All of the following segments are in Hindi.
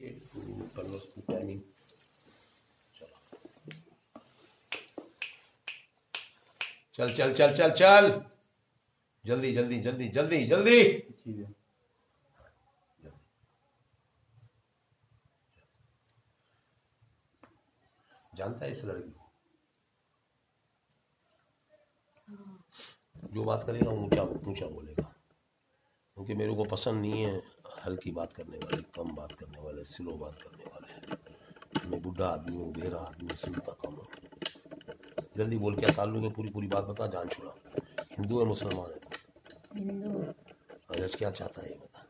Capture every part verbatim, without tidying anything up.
टाइमिंग चल चल चल चल चल जल्दी जल्दी जल्दी जल्दी जल्दी जानता है इस लड़की को, जो बात करेगा ऊंचा ऊंचा बोलेगा, क्योंकि मेरे को पसंद नहीं है हल्की बात करने वाले, कम बात करने वाले, स्लो बात करने वाले। मैं बुढ़ा आदमी हूँ, बेरा आदमी, सुनता कम हूँ। जल्दी बोल, क्या ताल्लुक है, पूरी पूरी बात बता, जान छुड़ा। हिंदू है मुसलमान है तो? हिंदू। अच्छा, क्या चाहता है ये बता।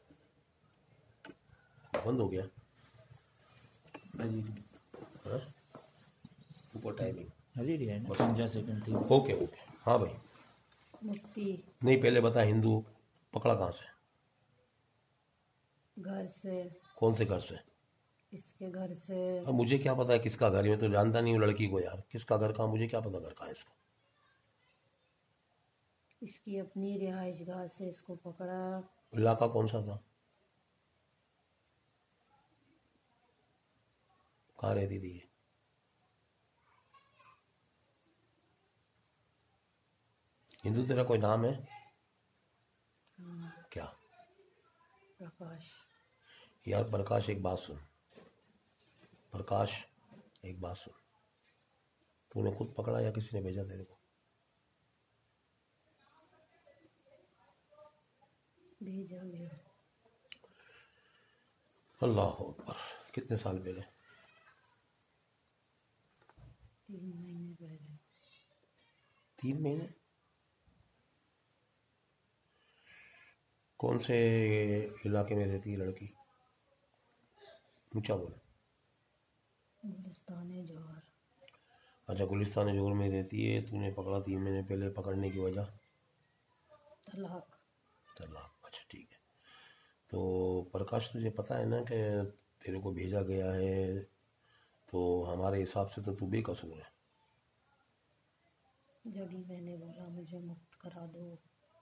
बंद हो गया ऊपर टाइमिंग। ओके ओके, हाँ भाई। मुफ्ती नहीं, पहले बता, हिंदू पकड़ा कहाँ से? घर से। कौन से घर से? इसके घर से। अब मुझे क्या पता है किसका घर है, मैं तो जानता नहीं हूँ लड़की को यार, किसका घर कहाँ, मुझे क्या पता घर कहाँ है इसका। इसकी अपनी रिहाइश गाह से इसको पकड़ा। इलाका कौन सा था, कहाँ रहती थी ये? हिंदू तेरा कोई नाम है? क्या? प्रकाश। यार प्रकाश, एक बात सुन, प्रकाश एक बात सुन, तूने खुद पकड़ा या किसी ने भेजा तेरे को? भेजा गया। अल्लाह अकबर। कितने साल पहले? तीन महीने पहले। तीन महीने? कौन से इलाके में रहती है लड़की? ऊंचा बोल। गुलिस्तान जौहर। अच्छा, गुलिस्तान जौहर में रहती है, तूने पकड़ा तीन महीने पहले, पकड़ने की वजह? तलाक। तलाक, अच्छा ठीक है। तो प्रकाश, तुझे पता है ना कि तेरे को भेजा गया है, तो हमारे हिसाब से तो तू बेकसूर है। जब ही मैंने बोला मुझे मुक्त करा दो,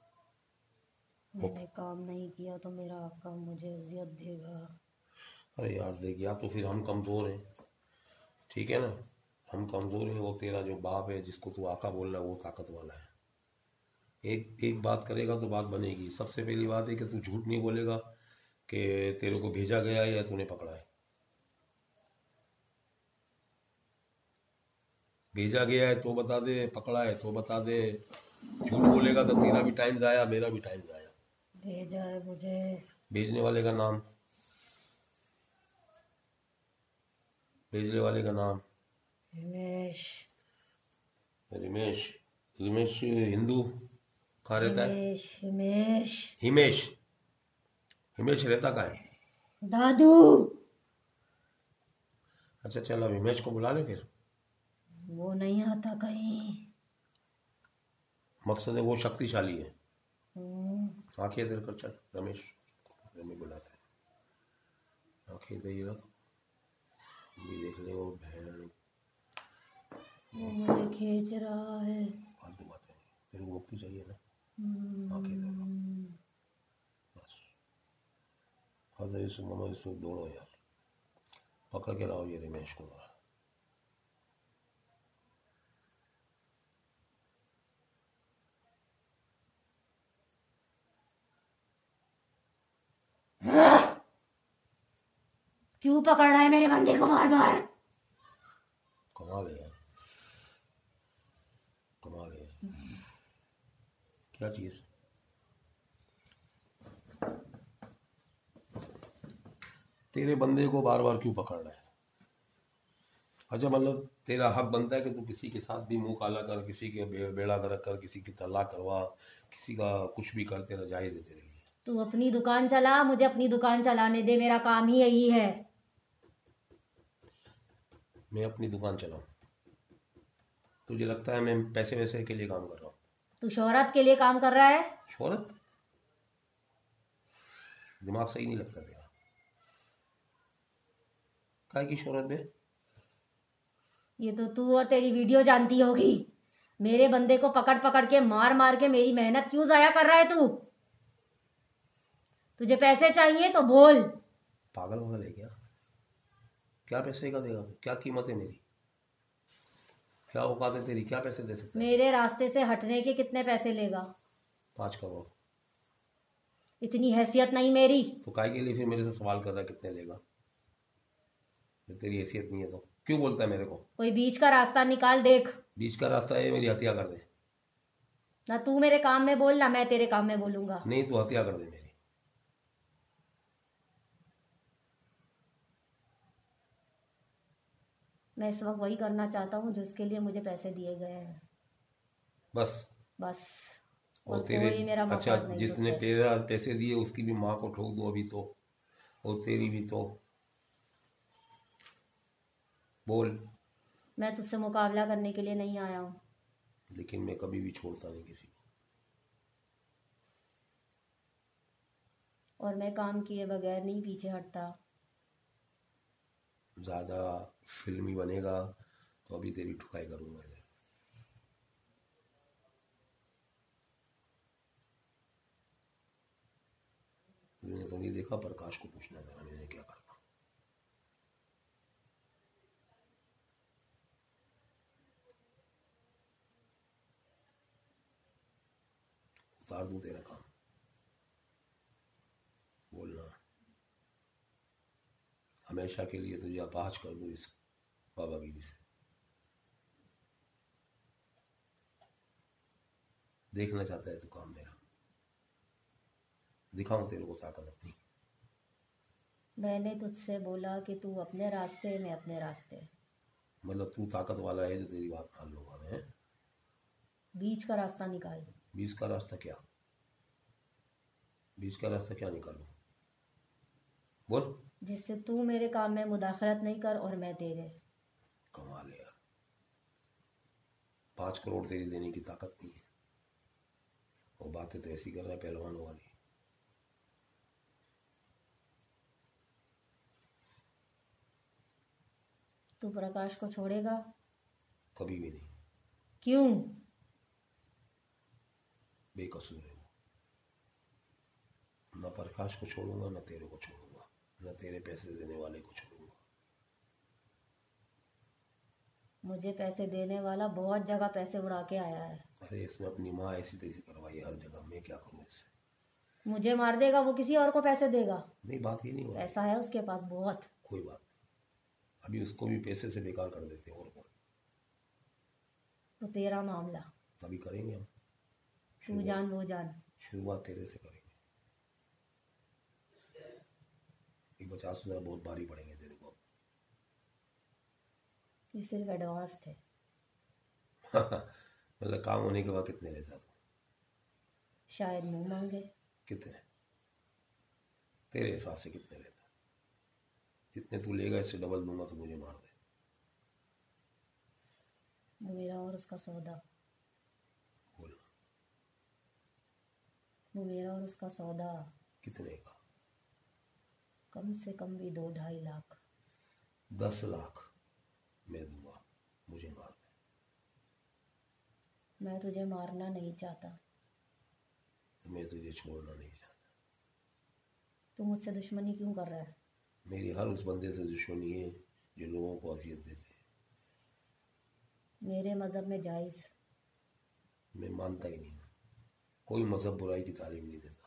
मैंने काम नहीं किया तो मेरा आका मुझे अजियत देगा। अरे यार देख, या तो फिर हम कमज़ोर हैं, ठीक है ना, हम कमज़ोर हैं, वो तेरा जो बाप है जिसको तू आका बोल रहा है वो ताकत वाला है। एक एक बात करेगा तो बात बनेगी। सबसे पहली बात है कि तू झूठ नहीं बोलेगा कि तेरे को भेजा गया है या तूने पकड़ा है। भेजा गया है तो बता दे, पकड़ा है तो बता दे। झूठ बोलेगा तो तेरा भी टाइम जाया, मेरा भी टाइम जाया। भेजा है मुझे। भेजने वाले का नाम? भेजने वाले का नाम? हिमेश। रमेश? रमेश हिंदू कहाँ रहता है? हिमेश। हिमेश। हिमेश? हिमेश रहता कहाँ है? दादू। अच्छा चल, अब हिमेश को बुला ले फिर। वो नहीं आता कहीं। मकसद है वो शक्तिशाली है। आंखें इधर कर, चल रमेश, रमेश बुलाता है। आंखें इधर ही रख, भी देख ले वो बहन। वो मुझे खींच रहा है। फालतू बातें नहीं, तेरे को मुक्ति चाहिए ना, आंखें इधर रख बस। हजर इसु मनो इसु दौड़ो यार, पकड़ के लाओ ये रमेश को। क्यों पकड़ रहा है मेरे बंदे को बार बार? कमाल है यार, कमाल है। क्या चीज? तेरे बंदे को बार बार क्यों पकड़ रहा है? अच्छा, मतलब तेरा हक बनता है कि तू किसी के साथ भी मुंह काला कर, किसी के बे, बेड़ा गर्क कर, किसी की तलाक करवा, किसी का कुछ भी कर, तेरा जायज है तेरे लिए। तू अपनी दुकान चला, मुझे अपनी दुकान चलाने दे, मेरा काम ही यही है। मैं अपनी दुकान चलाऊं? तुझे लगता है मैं पैसे वैसे के लिए काम कर रहा हूँ? तू शोहरत के लिए काम कर रहा है। शोहरत? दिमाग सही नहीं लगता तेरा। काय की शोहरत बे? ये तो तू और तेरी वीडियो जानती होगी। मेरे बंदे को पकड़ पकड़ के मार मार के मेरी मेहनत क्यों जाया कर रहा है तू? तुझे पैसे चाहिए तो बोल। पागल वगल है क्या? क्या पैसे का देगा तू? क्या कीमत है मेरी? क्या औकात है तेरी? क्या पैसे दे सकता है? मेरे रास्ते से हटने के कितने पैसे लेगा? पाँच करोड़। इतनी हैसियत नहीं मेरी। तो काय के लिए फिर मेरे से सवाल कर रहा है कितने लेगा? जब तेरी हैसियत नहीं है तो क्यों बोलता है मेरे को? कोई बीच का रास्ता निकाल देख। बीच का रास्ता है मेरी हत्या कर दे। ना तू मेरे काम में बोल, ना मैं तेरे काम में बोलूंगा। नहीं, तू हत्या कर दे मेरी। मैं इस वक्त वही करना चाहता हूँ जिसके लिए मुझे पैसे दिए गए हैं। बस। बस। और और तेरे कोई मेरा अच्छा, मकसद नहीं जिसने तुझसे। तेरा पैसे दिए उसकी भी माँ को ठोक दूं अभी तो, और तेरी भी तो। बोल। मैं तुझसे मुकाबला करने के लिए नहीं आया हूँ। लेकिन मैं कभी भी छोड़ता नहीं किसी को। और मैं काम किए बगैर नहीं पीछे हटता। ज़्यादा फिल्मी बनेगा तो अभी तेरी ठुकाई करूंगा इधर। तूने तो नहीं देखा, प्रकाश को पूछना था मैंने क्या करता। उतार दूं तेरा काम? बोलना। हमेशा के लिए तुझे अपाहज कर दूं इस बाबागिरी से। देखना चाहता है तू काम मेरा? दिखाऊं तेरे को ताकत अपनी? मैंने तुझसे बोला कि तू अपने रास्ते, मैं अपने रास्ते। मतलब तू ताकत वाला है जो तेरी बात मान लूंगा मैं? बीच का रास्ता निकाल। बीच का रास्ता क्या? बीच का रास्ता क्या निकालूं? बोल। जिससे तू मेरे काम में मुदाखलत नहीं कर और मैं तेरे। कमाल है यार, पाँच करोड़ तेरी देने की ताकत नहीं है और बातें तो ऐसी कर रहा है पहलवानों वाली। तू प्रकाश को छोड़ेगा? कभी भी नहीं। क्यों? बेकसूर है वो। न प्रकाश को छोड़ूंगा, न तेरे को छोड़ूंगा, न तेरे पैसे देने वाले को छोड़ूंगा। मुझे पैसे देने वाला बहुत जगह पैसे उड़ा के आया है। अरे इसने अपनी माँ ऐसी तैसी करवाई है हर जगह, मैं क्या करूं इससे? मुझे मार देगा, वो किसी और को पैसे देगा। नहीं, बात ये नहीं हो रही। पैसा है उसके पास बहुत। कोई बात नहीं, अभी उसको भी पैसे से बेकार कर देते हैं। और कौन? तो तेरा मामला। तभी करेंगे हम। तू जान वो जान। शुरुआत तेरे से करेंगे। ये पचास हजार बहुत भारी पड़ेंगे तेरे को। ये सिर्फ एडवांस थे। मतलब काम होने के बाद कितने लेता तू? शायद मुंह मांगे। कितने? तेरे हिसाब से कितने लेता? जितने तू लेगा इससे डबल दूंगा तो मुझे मार दे। वो मेरा और उसका सौदा। बोल। वो मेरा और उसका सौदा। कितने का? कम से कम भी दो ढाई लाख। दस लाख मैं दूंगा, मुझे मार दे। मैं तुझे मारना नहीं चाहता। मैं तुझे छोड़ना नहीं चाहता। तू मुझसे दुश्मनी क्यों कर रहा है? मेरी हर उस बंदे से दुश्मनी है जो लोगों को अजियत देते हैं। मेरे मजहब में जायज। मैं मानता ही नहीं, कोई मजहब बुराई की तालीम नहीं देता।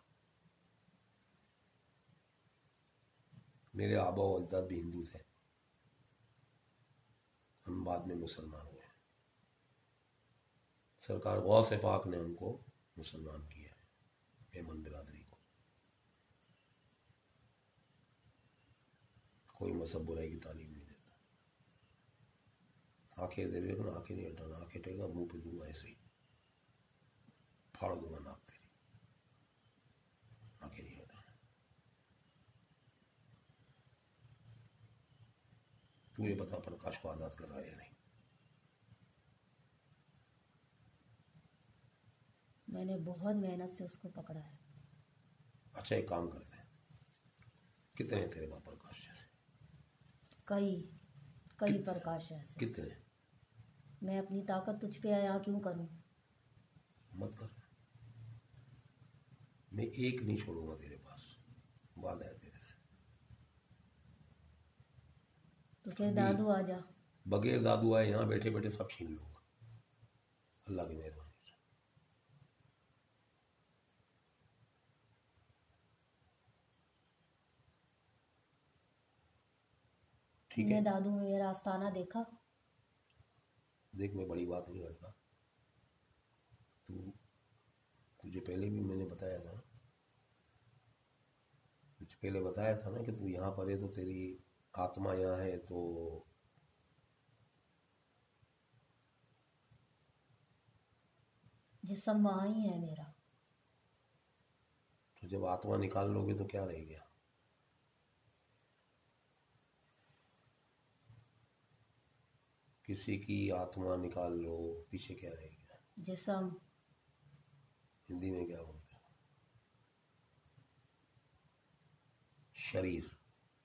मेरे आबा और अजदाद भी हिंदू थे, हम बाद में मुसलमान हुए। सरकार गौस से पाक ने हमको मुसलमान किया है, मेमन बिरादरी को। कोई मजहब बुराई की तालीम नहीं देता। आंखें दे रहे हो ना, आंखें नहीं हटाना, आंखें टेगा मुंह पे दूंगा ऐसे ही, फाड़ दूंगा नाक तेरी। आंखें नहीं हटाना। तू ये बता प्रकाश को आजाद कर रहा है या नहीं? मैंने बहुत मेहनत से उसको पकड़ा है। अच्छा एक काम करते हैं, कितने हैं तेरे पास प्रकाश जैसे? कई कई कितने? प्रकाश है ऐसे। कितने? मैं अपनी ताकत तुझ पे आया क्यों करूं? मत कर। मैं एक नहीं छोड़ूंगा तेरे पास, वादा है तेरे से। तो फिर अभी दादू आ जा। बगैर दादू आए यहाँ बैठे बैठे सब छीन लूंगा, अल्लाह की मेहरबानी से। ठीक तुमने है, दादू में मेरा आस्ताना देखा? देख मैं बड़ी बात नहीं करता, तू तुझे पहले भी मैंने बताया था ना, तुझे पहले बताया था ना कि तू यहाँ पर है तो तेरी आत्मा यहाँ है, तो जिस्म वहाँ ही है मेरा। तो जब आत्मा निकाल लोगे तो क्या रह गया? किसी की आत्मा निकाल लो, पीछे क्या रह गया? जिस्म। हिंदी में क्या बोलते हैं? शरीर।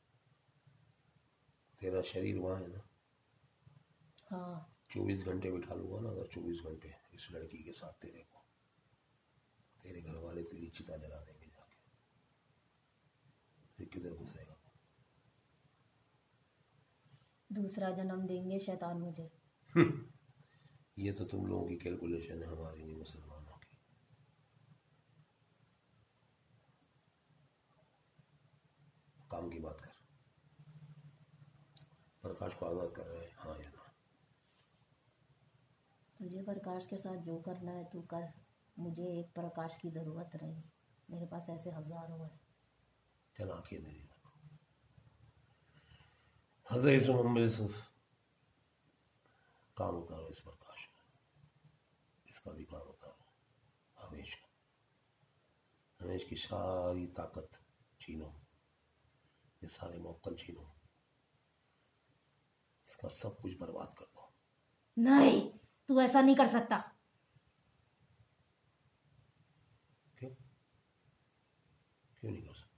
तेरा शरीर वहाँ है ना। हाँ। चौबीस घंटे बिठा लूंगा ना, अगर चौबीस घंटे इस लड़की के साथ तेरे को, तेरे घर वाले तेरी चिता जला देंगे जाके, फिर किधर घुसेगा? दूसरा जन्म देंगे शैतान मुझे। ये तो तुम लोगों की कैलकुलेशन है, हमारी नहीं, मुसलमानों की। काम की बात कर। प्रकाश को आजाद कर रहे हैं, हाँ या ना? तुझे प्रकाश के साथ जो करना है तू कर, मुझे एक प्रकाश की ज़रूरत नहीं, मेरे पास ऐसे हज़ारों है। चल आंखें दे दी हज़रत मोहम्मद यूसुफ, काम उतारो इस प्रकाश का, इसका भी काम उतारो। हमेश का हमेश की सारी ताकत छीनो, ये सारे मौकल छीनो, इसका सब कुछ बर्बाद कर दो। नहीं, तू ऐसा नहीं कर सकता। क्यों क्यों नहीं कर सकता?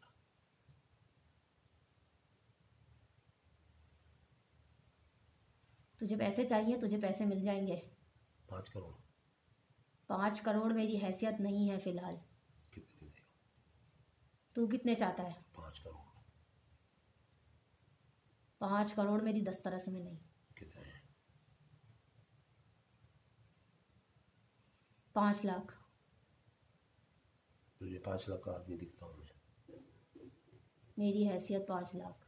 तुझे पैसे चाहिए, तुझे पैसे मिल जाएंगे। पाँच करोड़? पाँच करोड़ मेरी हैसियत नहीं है फिलहाल। कितने देगा? तू कितने चाहता है? पाँच करोड़। पाँच करोड़ मेरी दस्तरस में नहीं। कितने हैं? पाँच लाख। तुझे पाँच लाख का आदमी दिखता हूँ मैं? मेरी हैसियत पाँच लाख।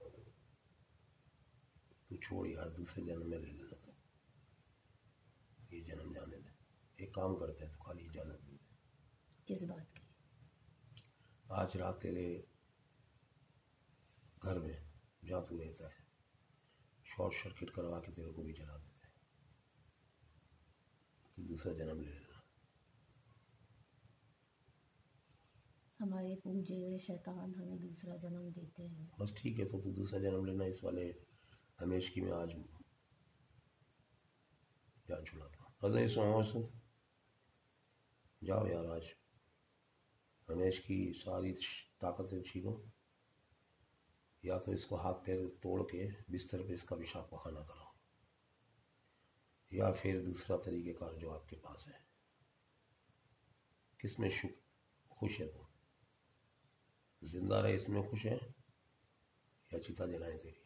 तू छोड़ यार, दूसरे जन्म में ले लेना, तो ये जन्म जाने दे। एक काम करते हैं, तो खाली इजाजत दे दे। किस बात की? आज रात तेरे घर में जहाँ तू रहता है शॉर्ट सर्किट करवा के तेरे को भी जला देते हैं, तो दूसरा जन्म ले लेना। हमारे पूजे हुए शैतान हमें दूसरा जन्म देते हैं। बस ठीक है, तो तू दूसरा जन्म लेना, इस वाले हमेश की मैं आज जान छुड़ाता हूँ। हजरत जाओ यार, आज हमेश की सारी ताकतें छीनो, या तो इसको हाथ पैर तोड़ के बिस्तर पे इसका पेशाब पखाना कराओ, या फिर दूसरा तरीक़ेकार जो आपके पास है। किसमें खुश है तुम? जिंदा रहे इसमें खुश है, या चिता जलाएं तेरी?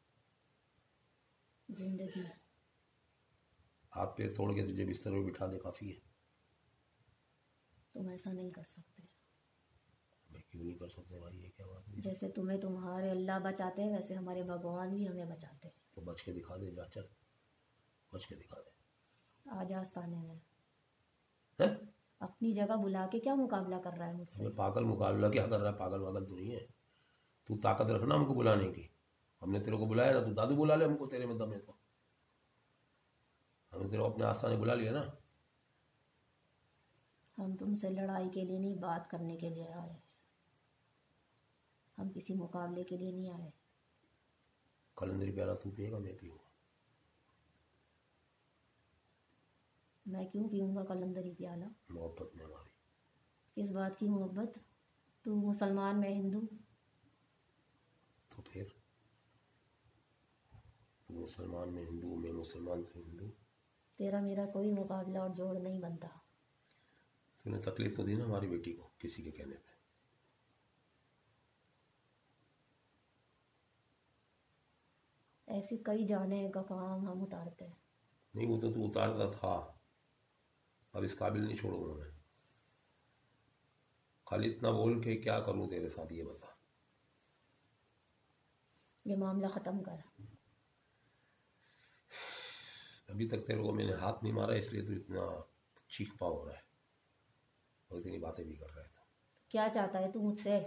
जिंदगी। हाथ पैर तोड़ के तुझे बिस्तर पे बिठा दे, काफ़ी है। तुम ऐसा नहीं कर सकते। मैं क्यों नहीं कर सकते भाई, ये क्या बात है? जैसे तुम्हें तुम्हारे अल्लाह बचाते हैं, वैसे हमारे भगवान भी हमें बचाते हैं। तो बच के दिखा दे, जा चल, बच के दिखा दे। आजा आस्ताने में। है? अपनी जगह बुला के क्या मुकाबला कर रहा है मुझसे? मैं पागल मुकाबला क्या कर रहा है? पागल वागल तो नहीं है। तू ताकत रखना हमको बुलाने की, हमने तेरे को बुलाया ना, तू दादू बुला ले हमको, तेरे में दम है तो। हमने तेरे को अपने आस्थाने बुला लिया ना। हम तुमसे लड़ाई के लिए नहीं, बात करने के लिए आए। हम किसी मुकाबले के लिए नहीं आए। कलंदरी प्याला तू पिएगा, मैं पीऊँगा। मैं क्यों पीऊँगा कलंदरी प्याला? मोहब्बत में हमारी। किस बात की मोहब्बत? तू मुसलमान, मैं हिंदू। तो फिर तू मुसलमान, मैं हिंदू, मैं मुसलमान तो हिंदू। तेरा मेरा कोई मुकाबला और जोड़ नहीं बनता। तूने तकलीफ तो दी ना हमारी बेटी को किसी के कहने पे। ऐसी कई जाने का काम हम उतारते हैं। नहीं, वो तो तू उतारता था, अब इस काबिल नहीं छोड़ूंगा मैं। खाली इतना बोल के क्या करूं तेरे साथ ये बता। ये मामला ख़त्म कर। अभी तक तेरे को मैंने हाथ नहीं मारा, इसलिए तू इतना चीख पाव हो रहा है और इतनी बातें भी कर रहा है। तो क्या चाहता है तू मुझसे?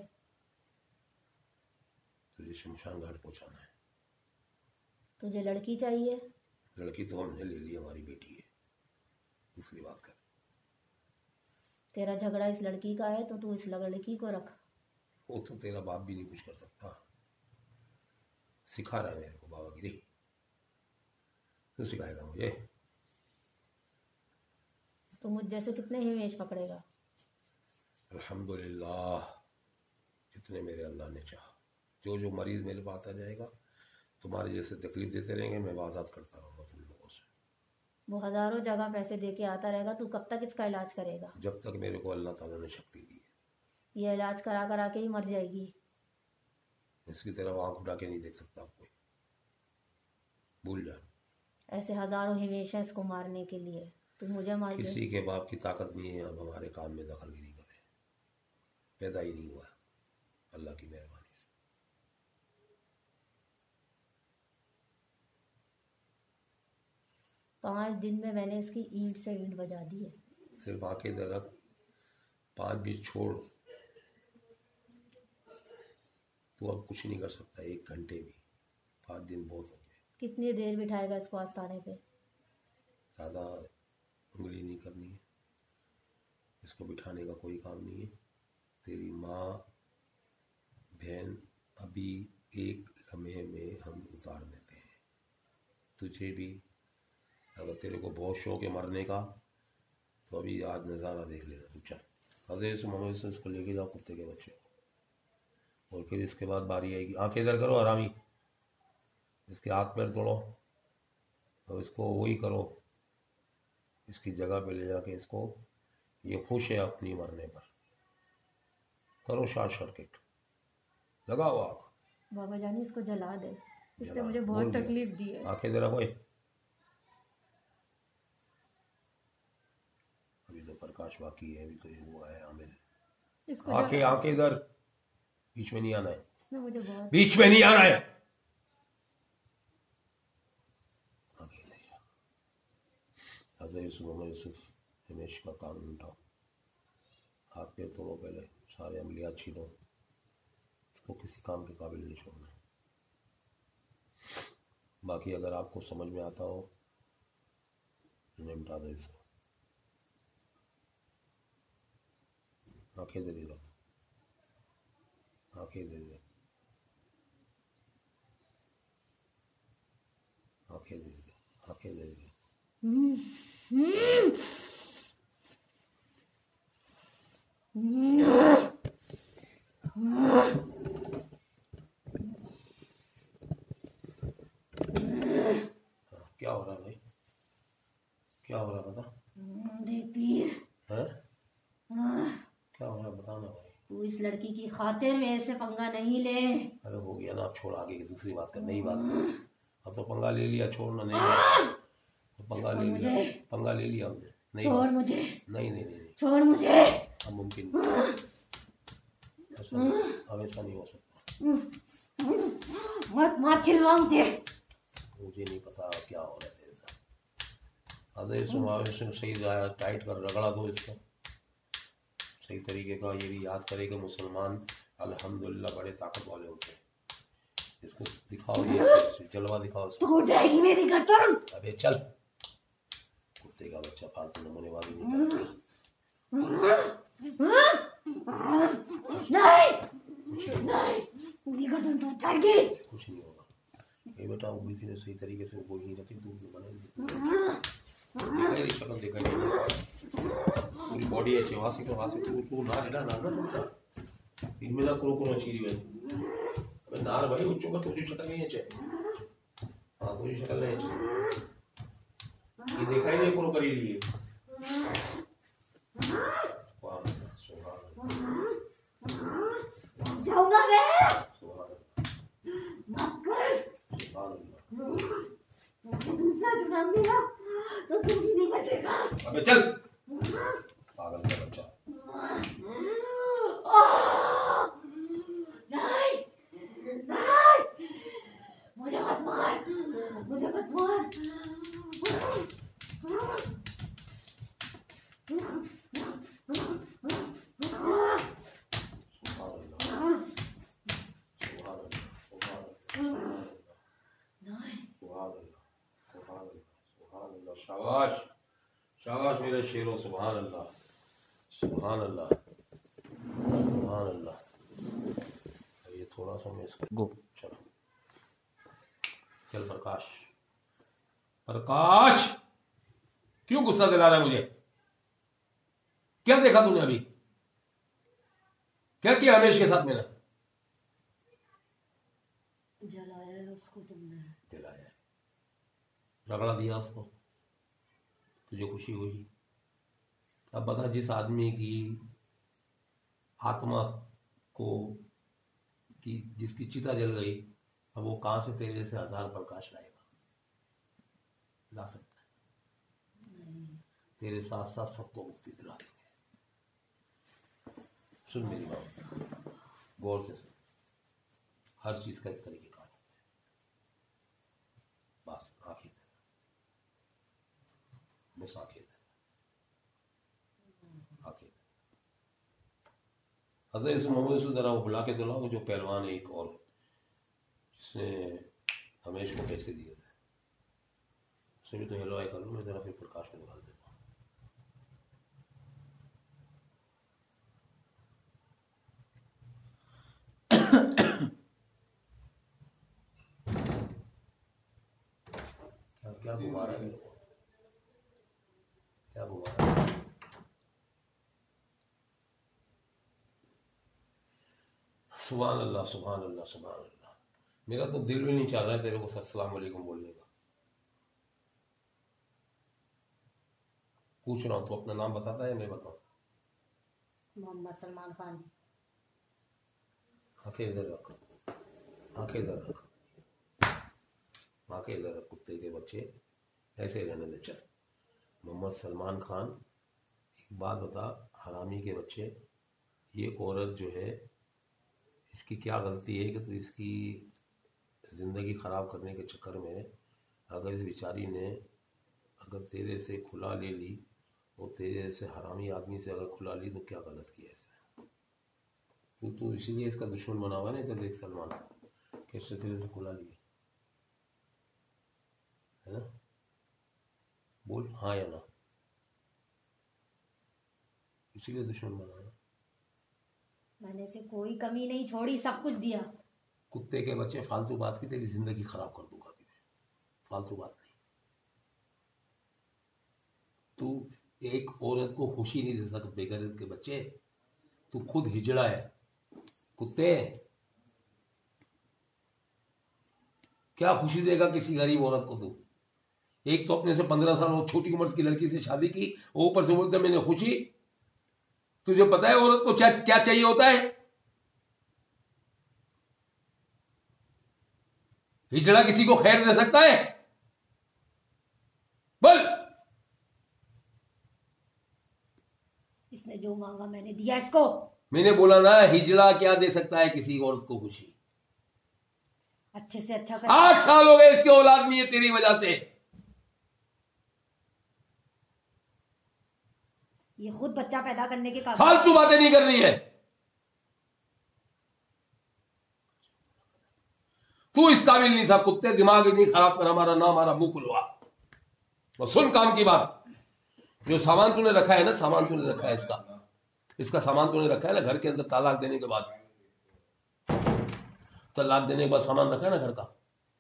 तुझे शमशान घाट पहुंचाना है। तुझे लड़की चाहिए? लड़की तो हमने ले ली, हमारी बेटी है, दूसरी बात कर। तेरा झगड़ा इस लड़की का है तो तू इस लड़की को रख। वो तो तेरा बाप भी नहीं कुछ कर सकता, सिखा रहा है मेरे को बाबागिरी। तू सिखाएगा मुझे? तो मुझ जैसे कितने हिमेश पकड़ेगा? अल्हम्दुलिल्लाह, जितने मेरे अल्लाह ने चाहा। जो जो मरीज मेरे पास आ जाएगा, तुम्हारे जैसे तकलीफ देते रहेंगे, मैं आज़ाद करता रहूँगा तुम लोगों से। वो हजारों जगह पैसे दे के आता रहेगा, तू कब तक इसका इलाज करेगा? जब तक मेरे को अल्लाह ताला ने शक्ति दी है। ये इलाज करा करा के ही मर जाएगी। इसकी तरफ आंख उठा के नहीं देख सकता कोई, भूल जा। ऐसे हजारों हिमेश हैं इसको मारने के लिए, तू मुझे मार दे। किसी के बाप की ताकत नहीं है अब हमारे काम में दखलगिरी करे, पैदा ही नहीं हुआ, अल्लाह की मेहरबानी से। पाँच दिन में मैंने इसकी ईंट से ईंट बजा दी है। सिर्फ आंखें इधर रख, पाँच भी छोड़, तू अब कुछ नहीं कर सकता एक घंटे भी। पाँच दिन बहुत हो गए। कितनी देर बिठाएगा इसको आस्थाने पे? ज़्यादा उंगली नहीं करनी है, इसको बिठाने का कोई काम नहीं है। तेरी माँ बहन अभी एक लम्हे में हम उतार देते हैं। तुझे भी अगर तेरे को बहुत शौक है मरने का, तो अभी आज नज़ारा देख लेना। तू चल हज़रत मोहम्मद से इसको लेके जाओ कुत्ते के बच्चे को, और फिर इसके बाद बारी आएगी। आंखें इधर करो हरामी, इसके हाथ पैर तोड़ो और इसको वही करो, इसकी जगह पे ले जाके इसको, ये खुश है अपनी मरने पर, करो शॉर्ट सर्किट, लगाओ आग। बाबा जानी इसको जला दे, इसने जला, मुझे बोल बहुत दिया। तकलीफ दी है। आंखें इधर रखो, अभी तो प्रकाश बाकी है, अभी तो ये हुआ है आमिर। इसको आंखें जला- आंखें इधर, बीच में नहीं आना है, इसने मुझे बहुत बीच में नहीं आना है। आंखें नहीं। हज़रत यूसुफ मोहम्मद यूसुफ हिमेश का काम उठाओ, हाथ पैर तोड़ो, पहले सारे अमलियात छीनो, इसको किसी काम के काबिल नहीं छोड़ना। बाकी अगर आपको समझ में आता हो तो निपटा दो इसको। आंखें दे दे, आंखें दे दे, आंखें दे दे, आंखें दे दे। हम्म, हम्म, हम्म, हाँ, क्या हो रहा है भाई, क्या हो रहा है बता। हम्म, देख पीर, हैं आह, क्या हो रहा है बताना भाई। तू इस लड़की की खातिर मेरे से पंगा नहीं ले। अरे हो गया ना, अब छोड़, आगे की दूसरी बात कर, नई बात कर। अब तो पंगा ले लिया, छोड़ना नहीं है। तो पंगा ले लिया, पंगा ले लिया हमने, नहीं छोड़ बात। मुझे, नहीं नहीं नहीं, छोड़ मुझे। अब मुमकिन नहीं, ऐसा नहीं, अब ऐसा नहीं हो सकता। मत मार, खिलवा मुझे। मुझे नहीं पता क्या हो रहा है तेरे साथ। अरे सुबह से सही जाया, टाइट कर, रगड़ा दो इसको सही तरीके का। ये भी याद करे कि मुसलमान अल्हम्दुलिल्लाह बड़े ताकत वाले होते हैं। इसको दिखाओ, ये जलवा दिखाओ इसको। हो जाएगी मेरी गर्दन। अबे चल, कुत्ते का बच्चा, फालतू नमूने वाली नहीं करता। नहीं नहीं, मेरी गर्दन टूट जाएगी। कुछ नहीं होगा। ये बेटा उबीसी ने सही तरीके से गोली नहीं रखी, तू बना शक्ल देखा नहीं, पूरी बॉडी है वहाँ से वहाँ से तू तू ना हेडा ना ना तुमचा इनमें ना करो करो चीरी भाई। अबे नार भाई उच्चों का तुझी शक्ल नहीं है चे, हाँ तुझी शक्ल नहीं है, ये देखा ही नहीं करो करी लिए। वाह सुभान जाऊंगा मैं। सुभान सुभान अल्लाह। मुझे दूसरा जुर्म मिला तो तू भी नहीं बचेगा। अबे चल पागल का बच्चा। नहीं नहीं, मुझे मत मार, मुझे मत मार। शाबाश शाबाश मेरे शेरों, सुभान अल्लाह सुभान अल्लाह सुभान अल्लाह। ये थोड़ा सा मैं इसको गो चलो चल। प्रकाश प्रकाश क्यों गुस्सा दिला रहा है मुझे? क्या देखा तूने अभी? क्या किया हमेश के साथ मैंने? जलाया है उसको तुमने। जलाया, रगड़ा दिया उसको, तुझे खुशी हुई। अब बता, जिस आदमी की आत्मा को की जिसकी चिता जल गई, अब वो कहां से तेरे से हजार प्रकाश लाएगा? ला सकता है? नहीं। तेरे साथ साथ सबको मुक्ति दिला देंगे। सुन मेरी बात, गौर से सुन। हर चीज का एक तरीके का होता है। बस आंखें बस आंखें आंखें हजरत इस मोहम्मद से जरा वो बुला के दिलाओ, जो पहलवान है एक और, जिसने हमेश को पैसे दिए थे, उसे भी तो हेलो कर लो। मैं जरा फिर प्रकाश में निकाल देता हूँ। क्या क्या घुमा रहा है मेरे को? क्या घुमा रहा है? सुभान अल्लाह सुभान अल्लाह सुभान अल्लाह। मेरा तो दिल भी नहीं चाह रहा है तेरे को अस्सलाम वालेकुम बोलने का। पूछ रहा हूँ, तो अपना नाम बताता है? मैं बताऊँ? मोहम्मद सलमान खान। आंखें इधर रख, आंखें इधर रख, आंखें इधर रख। कुत्ते के बच्चे ऐसे रहने दे। चल मोहम्मद सलमान खान, एक बात बता हरामी के बच्चे, ये औरत जो है इसकी क्या गलती है कि तो इसकी ज़िंदगी ख़राब करने के चक्कर में अगर इस बेचारी ने अगर तेरे से खुला ले ली, और तेरे से हरामी आदमी से अगर खुला ली, तो क्या गलत किया इसने? तू तो इसीलिए इसका दुश्मन बना हुआ नहीं तो देख सलमान कैसे तेरे से खुला लिया है ना? बोल हाँ या ना? इसीलिए दुश्मन बनाया। मैंने इसे कोई कमी नहीं छोड़ी, सब कुछ दिया। कुत्ते के बच्चे, फालतू बात की तेरी जिंदगी खराब कर दूंगा अभी मैं। फालतू बात नहीं। तू एक औरत को खुशी नहीं दे सकता बेगैरत के बच्चे। तू खुद हिजड़ा है कुत्ते। क्या खुशी देगा किसी गरीब औरत को तू? एक तो अपने से पंद्रह साल और छोटी उम्र की लड़की से शादी की, वो ऊपर से बोलते मैंने खुशी। तुझे पता है औरत को क्या क्या चाहिए होता है? हिजड़ा किसी को खैर दे सकता है? बोल। इसने जो मांगा मैंने दिया इसको। मैंने बोला ना, हिजड़ा क्या दे सकता है किसी औरत को खुशी? अच्छे से अच्छा कर। आठ साल हो गए इसके औलाद नहीं है तेरी वजह से। ये खुद बच्चा पैदा करने के काबिल। फालतू बातें नहीं कर रही है तू। इस काबिल नहीं था कुत्ते। दिमाग नहीं खराब कर हमारा, ना हमारा मुंह खुलवा। और सुन काम की बात, जो सामान तूने रखा है ना, सामान तूने रखा है इसका इसका सामान तूने रखा है ना घर के अंदर, तलाक देने के बाद, तलाक देने के बाद सामान रखा है ना घर का?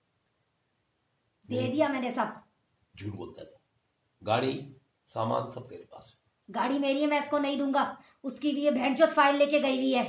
दे दिया मैंने सब। झूठ बोलता है तू। गाड़ी सामान सब तेरे पास है। गाड़ी मेरी है, मैं इसको नहीं दूंगा। उसकी भी ये भेंटचोद फाइल लेके गई हुई है।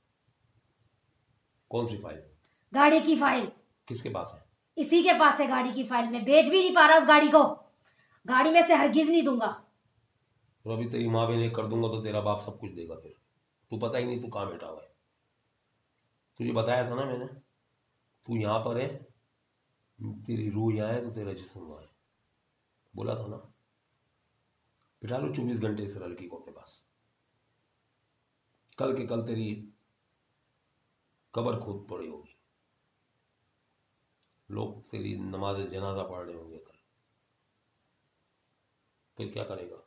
कौन सी फाइल? गाड़ी की फाइल। किसके पास है? इसी के पास है गाड़ी की फाइल। में बेच भी नहीं पा रहा उस गाड़ी को। गाड़ी में से हरगिज नहीं दूंगा। तो अभी तेरी माँ बहन कर दूंगा तो तेरा बाप सब कुछ देगा। फिर तू पता ही नहीं तू कहाँ बैठा हुआ है। तुझे बताया था ना मैंने, तू यहाँ पर है, तेरी रूह यहाँ है तो तेरा जिस्म वहाँ है। बोला था ना, बिठा लो चौबीस घंटे इस लड़की को अपने पास। कल के कल तेरी कब्र खोद पड़ी होगी, लोग तेरी नमाज जनाजा पढ़ रहे होंगे कल, फिर क्या करेगा?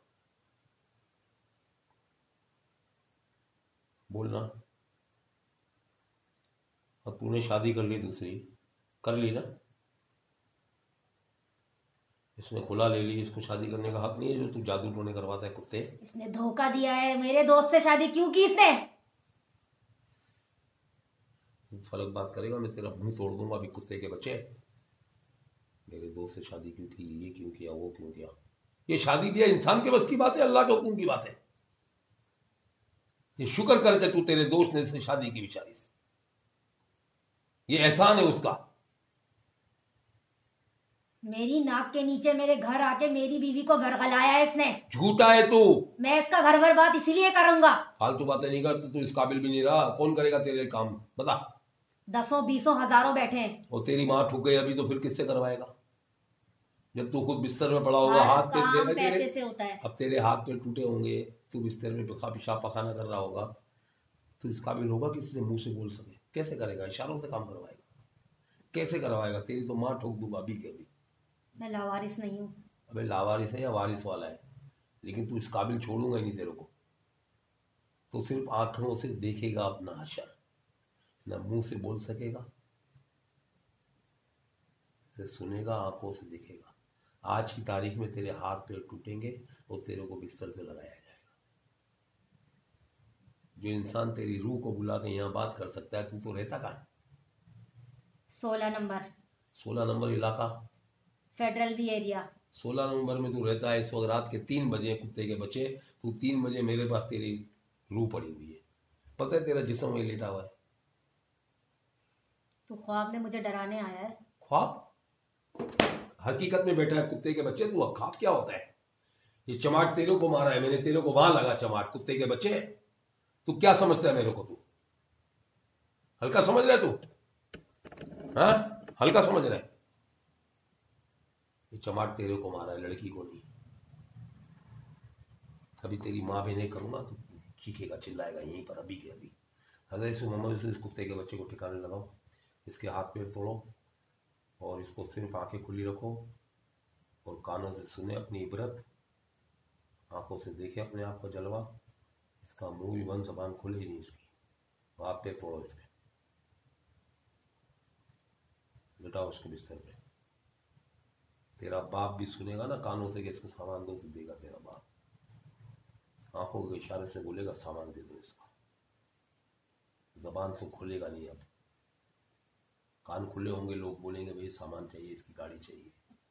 बोलना। अब तूने शादी कर ली, दूसरी कर ली ना, इसने खुला ले ली, इसको शादी करने का हक नहीं है जो तू जादू टोने करवाता है कुत्ते। इसने धोखा दिया है, मेरे दोस्त से शादी क्यों की इसने? फर्क बात करेगा, मैं तेरा मुंह तोड़ दूंगा अभी कुत्ते के बच्चे। मेरे दोस्त से शादी क्यों की, ये क्यों किया, वो क्यों किया? ये शादी दिया इंसान के बस की बात है, अल्लाह के हुक्म की बात है। ये शुक्र करके तू तेरे दोस्त ने इससे शादी की बेचारी से, ये एहसान है उसका। मेरी नाक के नीचे मेरे घर आके मेरी बीवी को भड़कलाया है इसने। झूठा है तू। मैं इसका घर भर बात इसीलिए करूंगा। फालतू बातें नहीं कर, तू इस काबिल भी नहीं रहा। कौन करेगा तेरे काम, बता? दसों बीसों हजारों बैठे हैं। और तेरी माँ ठुक गई अभी तो फिर किससे करवाएगा? जब तू खुद बिस्तर में पड़ा होगा, हर हाथ पे काम तेरे, पैसे तेरे, से होता है। अब तेरे हाथ पे टूटे होंगे, तू बिस्तर में पेशाब पखाना कर रहा होगा, तू इस काबिल होगा किसी से मुंह से बोल सके? कैसे करेगा? इशारों से काम करवाएगा, कैसे करवाएगा? तेरी तो माँ ठोक दूंगा अभी के अभी। मैं लावारिस नहीं हूँ। अबे लावारिस है या वारिस वाला है, लेकिन तू इस काबिल छोड़ूंगा ही नहीं तेरे को। तो सिर्फ आंखों से देखेगा अपना हशर, ना मुंह से बोल सकेगा, से सुनेगा, आंखों से देखेगा। आज की तारीख में तेरे हाथ पैर टूटेंगे और तेरे को बिस्तर से लगाया जाएगा। जो इंसान तेरी रूह को बुला के यहाँ बात कर सकता है, तू तो रहता कहाँ? सोलह नंबर। सोलह नंबर इलाका, फेडरल भी एरिया। सोलह नंबर में तू रहता है। इस वक्त रात के तीन बजे कुत्ते के बच्चे, तू तीन बजे मेरे पास तेरी रूह पड़ी हुई है। पता है तेरा जिस्म वही लेटा हुआ है। तू ख्वाब में मुझे डराने आया है। ख्वाब? हकीकत में बैठा है कुत्ते के बच्चे। तू ख्वाब क्या होता है? ये चमाट तेरे को मारा है मैंने, तेरे को वहां लगा चमाट, कुत्ते के बच्चे। तू क्या समझता है मेरे को? तू हल्का समझ रहा है? तू हाँ हल्का समझ रहा है? ये चमाट तेरे को मारा है, लड़की को नहीं। कभी तेरी माँ भी नहीं करूंगा तो चीखेगा, चिल्लाएगा यहीं पर अभी के अभी। अगर इस मोहम्मद से इस कुत्ते के बच्चे को ठिकाने लगाओ, इसके हाथ पैर तोड़ो और इसको सिर्फ आंखें खुली रखो और कानों से सुने अपनी इबरत, आंखों से देखे अपने आप का जलवा। इसका मुंह भी बंद, जबान खुले ही नहीं इसकी। हाथ पैर तोड़ो इसके, लिटाओ उसके बिस्तर पे। तेरा बाप भी सुनेगा ना कानों से कि इसको सामान दो, तो देगा तेरा बाप। आंखों के इशारे से बोलेगा सामान दे दो इसका। जबान से खुलेगा नहीं। अब कान खुले होंगे, लोग बोलेंगे भाई सामान चाहिए, इसकी गाड़ी चाहिए,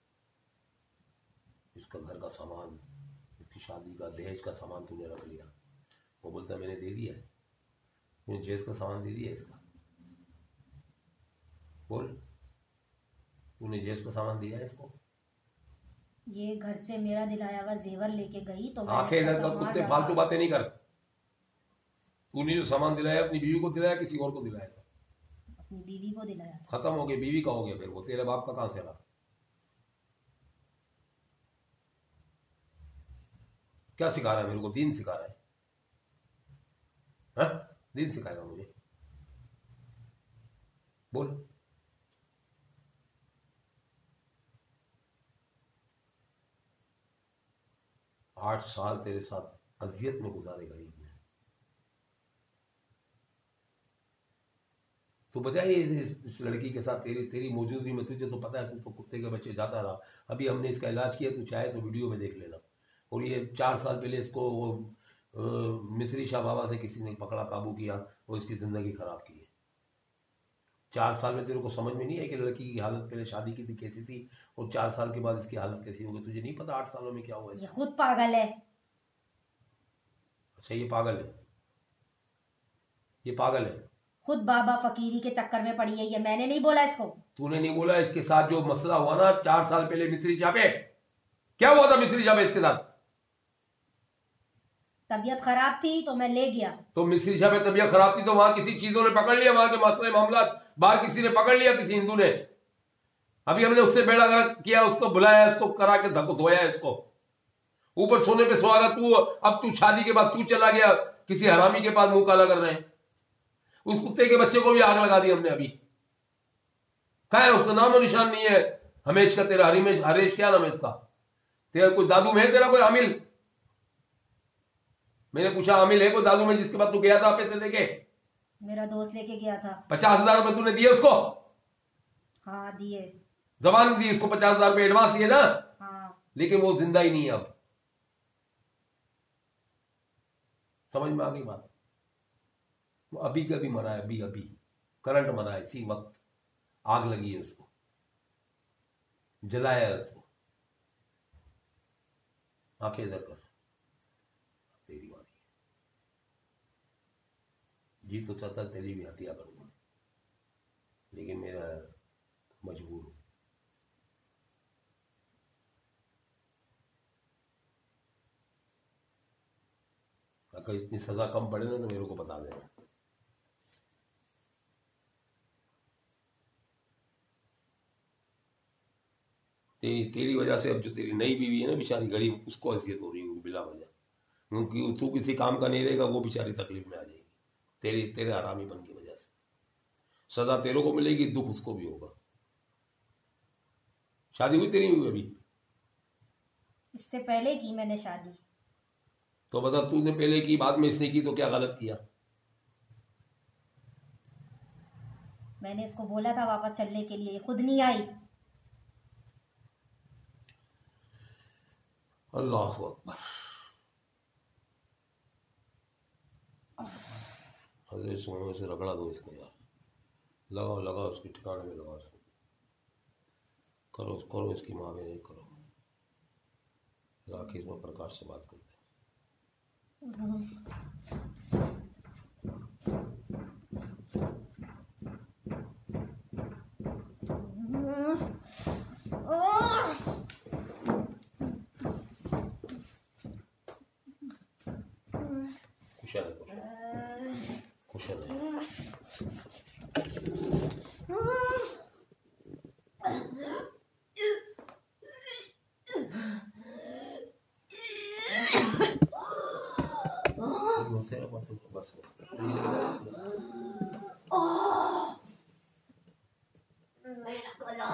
इसका घर का सामान, इसकी शादी का दहेज का सामान तूने रख लिया। वो बोलता मैंने दे दिया है। तूने दहेज का सामान दे दिया इसका? बोल, तूने दहेज का सामान दिया है इसको? ये घर से मेरा दिलाया हुआ जेवर लेके गई तो आंखें न कर कुत्ते, फालतू बातें नहीं कर। तूने जो सामान दिलाया अपनी बीवी को दिलाया, किसी और को दिलाया? अपनी बीवी को दिलाया। खत्म हो गया, बीवी का हो गया, फिर वो तेरे बाप का कहां से रहा? क्या सिखा रहा है मेरे को? दीन सिखा रहा है? हाँ? दीन सिखाएगा मुझे? बोल। आठ साल तेरे साथ अजियत में गुजारे गरीब ने। तो बजाय इस, इस लड़की के साथ तेरी तेरी मौजूदगी में, तुझे तो पता है तू तो कुत्ते के बच्चे जाता रहा। अभी हमने इसका इलाज किया, तू चाहे तो वीडियो में देख लेना। और ये चार साल पहले इसको वो मिस्री शाह बाबा से किसी ने पकड़ा, काबू किया, वो इसकी जिंदगी खराब की है। चार साल में तेरे को समझ में नहीं है कि लड़की की हालत पहले शादी की थी कैसी थी और चार साल के बाद इसकी हालत कैसी होगी? तुझे नहीं पता आठ सालों में क्या हुआ? ये खुद पागल है। अच्छा ये पागल है, ये पागल है, खुद बाबा फकीरी के चक्कर में पड़ी है ये। मैंने नहीं बोला इसको। तूने नहीं बोला। इसके साथ जो मसला हुआ ना चार साल पहले मिस्री शाह पे, क्या हुआ था मिस्री शाह पे इसके साथ? तबीयत खराब थी तो मैं ले गया। तो मिस्री शाह पे तबीयत खराब थी तो वहां किसी चीजों ने पकड़ लिया, वहां के मसले मामला बाहर किसी ने पकड़ लिया, किसी हिंदू ने। अभी हमने उससे बेड़ा गर्क किया, उसको बुलाया, उसको करा के धक धोया इसको, ऊपर सोने पे सुहागा तू। अब तू शादी के बाद तू चला गया किसी हरामी के पास मुंह काला करने। उस कुत्ते के बच्चे को भी आग लगा दी हमने अभी। कहा है उसका नाम और निशान नहीं है हमेश का। तेरा हरीमेश हरेश क्या नाम है इसका? तेरा कोई दादू में है तेरा कोई आमिल? मैंने पूछा आमिल है कोई दादू में जिसके बाद तू गया था पैसे लेके? मेरा दोस्त लेके गया था। पचास हजार रुपए तूने दिए उसको? हाँ दिए। जबान दी उसको, पचास हजार रुपए एडवांस दिए ना? हाँ। लेकिन वो जिंदा ही नहीं है अब। समझ में आ गई बात? वो अभी कभी मरा है, अभी अभी करंट मरा है, इसी वक्त आग लगी है उसको, जलाया है उसको। आंखें इधर कर, तेरी वाली जी तो चाहता तेरी भी हत्या करूंगा, लेकिन मेरा मजबूर हूं। अगर इतनी सजा कम पड़े ना तो मेरे को बता देना। तेरी तेरी वजह से अब जो तेरी नई बीवी है ना बेचारी गरीब, उसको हैसियत हो रही होगी बिला वजह, क्योंकि तू किसी काम का नहीं रहेगा, वो बेचारी तकलीफ में आ जाएगी तेरे तेरे हरामी बन की वजह से। सजा तेरे को मिलेगी, दुख उसको भी होगा। शादी हुई तेरी हुई अभी? इससे पहले की मैंने शादी। तो बता, तूने पहले की बाद में इसने की तो क्या गलत किया? मैंने इसको बोला था वापस चलने के लिए, खुद नहीं आई। अल्लाह अकबर। हजरत सोने से रगड़ा दो इसको यार, लगाओ लगाओ उसके ठिकाने में लगाओ इसको, करो करो इसकी माँ में नहीं करो, राखी इसमें प्रकाश से बात करते कुशल है, कुशल है। तेरा बस बस मेरा गला,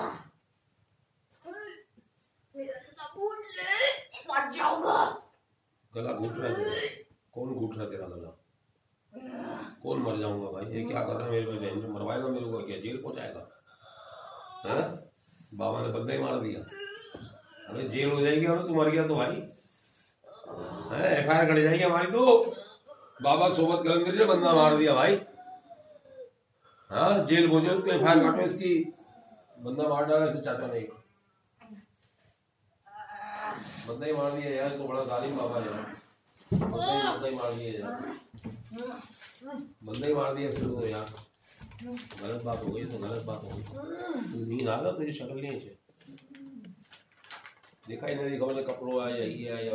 मेरा सबूत ले, मर जाऊंगा। गला घूट रहा है? कौन घूट रहा है तेरा गला? कौन मर जाऊंगा भाई? ये क्या कर रहा है मेरे पे? बहन मरवाएगा मेरे को? क्या जेल पहुंचाएगा? है बाबा ने बंदा ही मार दिया, अरे जेल हो जाएगी अगर तू मर गया तो भाई, है एफ आई आर कट जाएगी हमारी तो। बाबा सोबत कलंदर ने बंदा मार दिया भाई, हाँ जेल पहुंचे उसको, एफ आई आर काटो इसकी, बंदा मार डाला इसको चाचा ने, बंदा ही मार दिया यार, तो बड़ा जालिम बाबा है, बंदा ही बंदा ही मार दिया यार, बंदा ही मार दिया सिर्फ तो यार। गलत बात हो गई तो गलत बात हो गई। नींद आ रहा तुझे? शक्ल नहीं है, देखा ही नहीं, देखा मैंने कपड़ों आया ये आया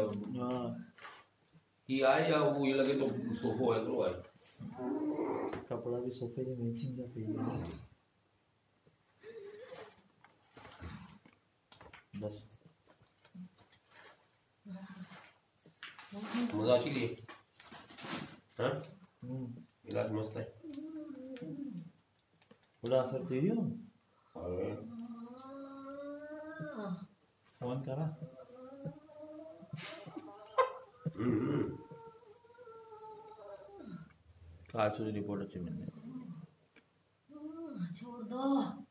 ये आया या वो ये लगे तो सोफो है तो आए कपड़ा भी सोफे के मैचिंग का पहले बस मजा अच्छी लिए हाँ इलाज मस्त है थोड़ा असर चाहिए अरे फोन करा काल से रिपोर्ट अच्छी मिलने छोड़ दो।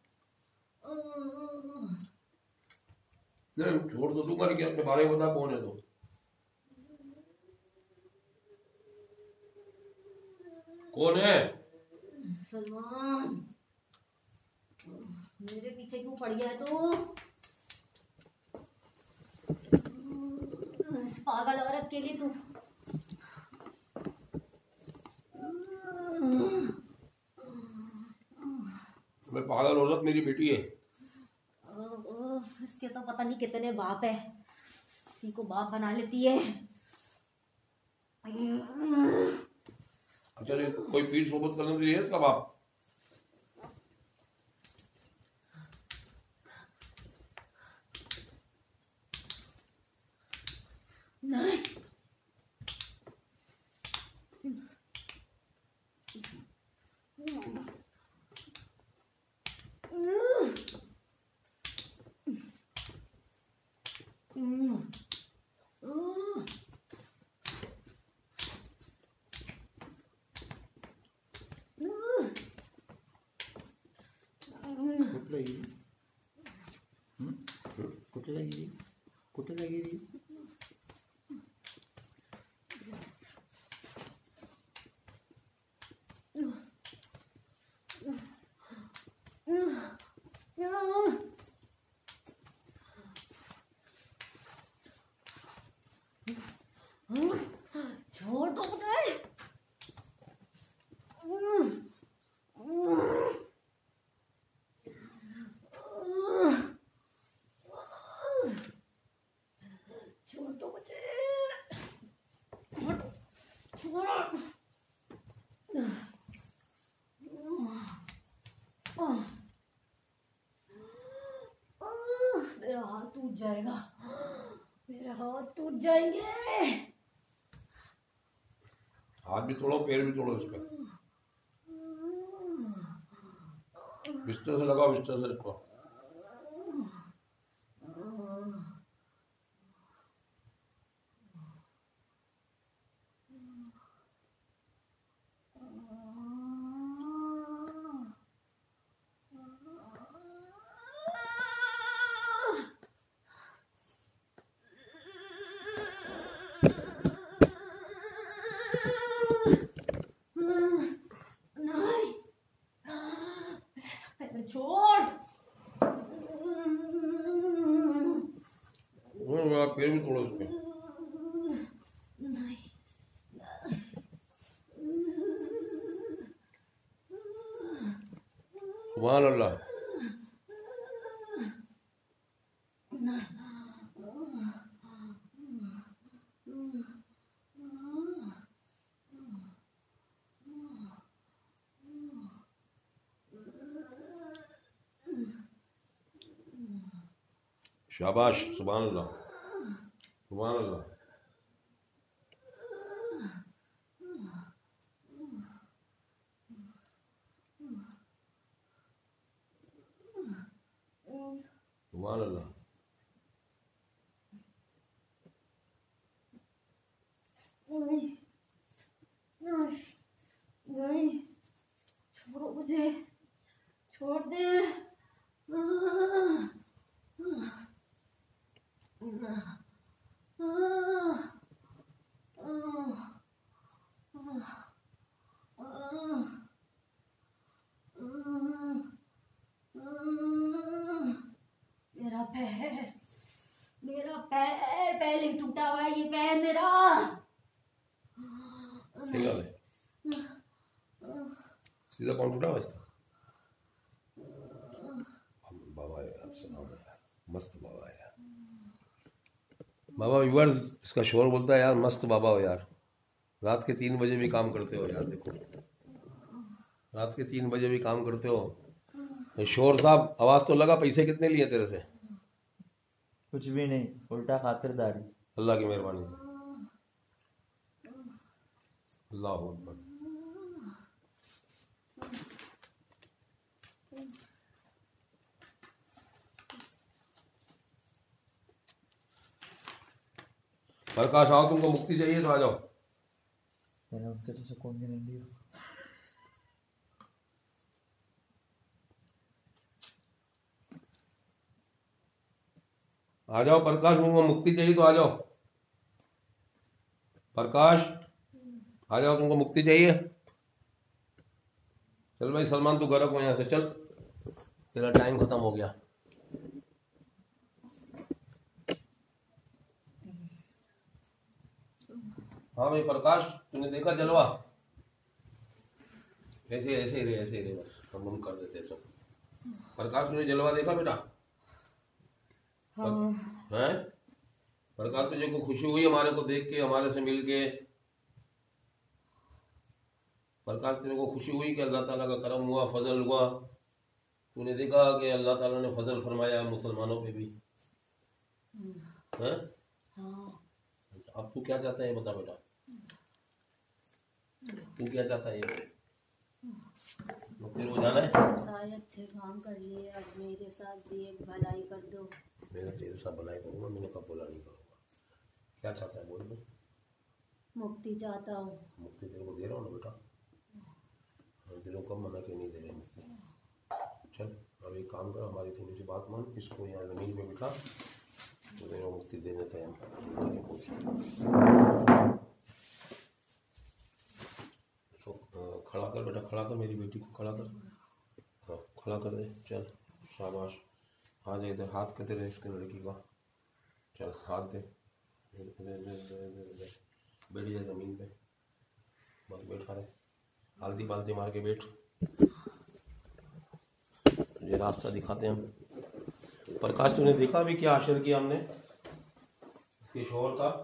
नहीं छोड़ दो, तू कर क्या अपने बारे में बता, कौन है तो? कौन है? सलमान, मेरे पीछे क्यों पड़ गया है तू? इस पागल औरत के लिए तू मैं पागल औरत मेरी बेटी है। इसके तो पता नहीं कितने बाप है, किसी को बाप बना लेती है। अच्छा कोई पीठ सोबत करने के लिए इसका बाप? नहीं। कुठलं गेली कुठलं गेली कुठलं गेली छोड़ दो मुझे। छोड़ दो मुझे। छोड़ छोड़। मेरा हाथ टूट जाएगा। मेरे हाथ टूट जाएंगे। हाथ भी तोड़ो, पैर भी तोड़ो इसका। बिस्तर से लगाओ, बिस्तर से इसको। नहीं, पैर छोड़। वो पैर भी तोड़ो इसके। नहीं। सुभान अल्लाह। शाबाश, सुभान अल्लाह, सुभान अल्लाह। सुभान अल्लाह। नहीं, नहीं, नहीं, छोड़ो मुझे, छोड़ दे। मेरा पैर, मेरा पैर पहले टूटा हुआ है, ये पैर मेरा। ठीक है, सीधा पाँव टूटा हुआ इसका। बाबा यार, सुनाओ यार, मस्त बाबा यार। बाबा व्यूअर्स, इसका शोर बोलता है यार, मस्त बाबा हो यार। रात के तीन बजे भी काम करते हो यार, देखो रात के तीन बजे भी काम करते हो। तो शोर साहब, आवाज तो लगा, पैसे कितने लिए तेरे से? कुछ भी नहीं, उल्टा खातिरदारी। अल्लाह की मेहरबानी। अल्लाह अकबर। प्रकाश आओ, तुमको मुक्ति चाहिए तो आ जाओ। मैंने उनके तो सुकून की नींद ली। आ जाओ प्रकाश, तुमको मुक्ति चाहिए तो आ जाओ। प्रकाश आ जाओ, तुमको मुक्ति चाहिए। चल भाई सलमान, तू घर को यहाँ से चल, तेरा टाइम खत्म हो गया। हाँ भाई प्रकाश, तूने देखा जलवा? ऐसे ऐसे ही रहे, ऐसे ही रहे, बस हम हम कर देते सब। प्रकाश, तूने जलवा देखा बेटा? हाँ। हैं प्रकाश, तुझे को खुशी हुई हमारे को देख के, हमारे से मिल के? प्रकाश, तेरे को खुशी हुई कि अल्लाह ताला का करम हुआ, फजल हुआ? तूने देखा कि अल्लाह ताला ने फजल फरमाया मुसलमानों पे भी? हैं? हाँ। अब तू क्या चाहता है बता बेटा, तू क्या चाहता है ये तेरे को जाना है? सारे अच्छे काम कर लिए, अब मेरे साथ भी एक भलाई कर दो। मैंने तेरे साथ भलाई करूंगा, मैंने कब बोला नहीं करूंगा। क्या चाहता है बोल दो। मुक्ति चाहता हूँ। मुक्ति तेरे को दे रहा हूँ ना बेटा, तेरे को कब मना क्यों नहीं दे रहे मुक्ति। चल अब एक काम कर, हमारी थोड़ी सी बात मान, इसको यहाँ जमीन में बिठा तो तेरे को मुक्ति देने थे हम। तो खड़ा कर बेटा, खड़ा कर मेरी बेटी को, खड़ा कर। हाँ खड़ा कर दे, चल शाबाश। आ जा इधर, हाथ के तेरे इसके लड़की का, चल हाथ दे, बैठ जा जमीन पे, बस बैठा रहे, हल्दी बाल्दी मार के बैठ। ये रास्ता दिखाते हैं हम। प्रकाश तूने देखा अभी क्या आश्चर्य किया हमने इसके शोहर का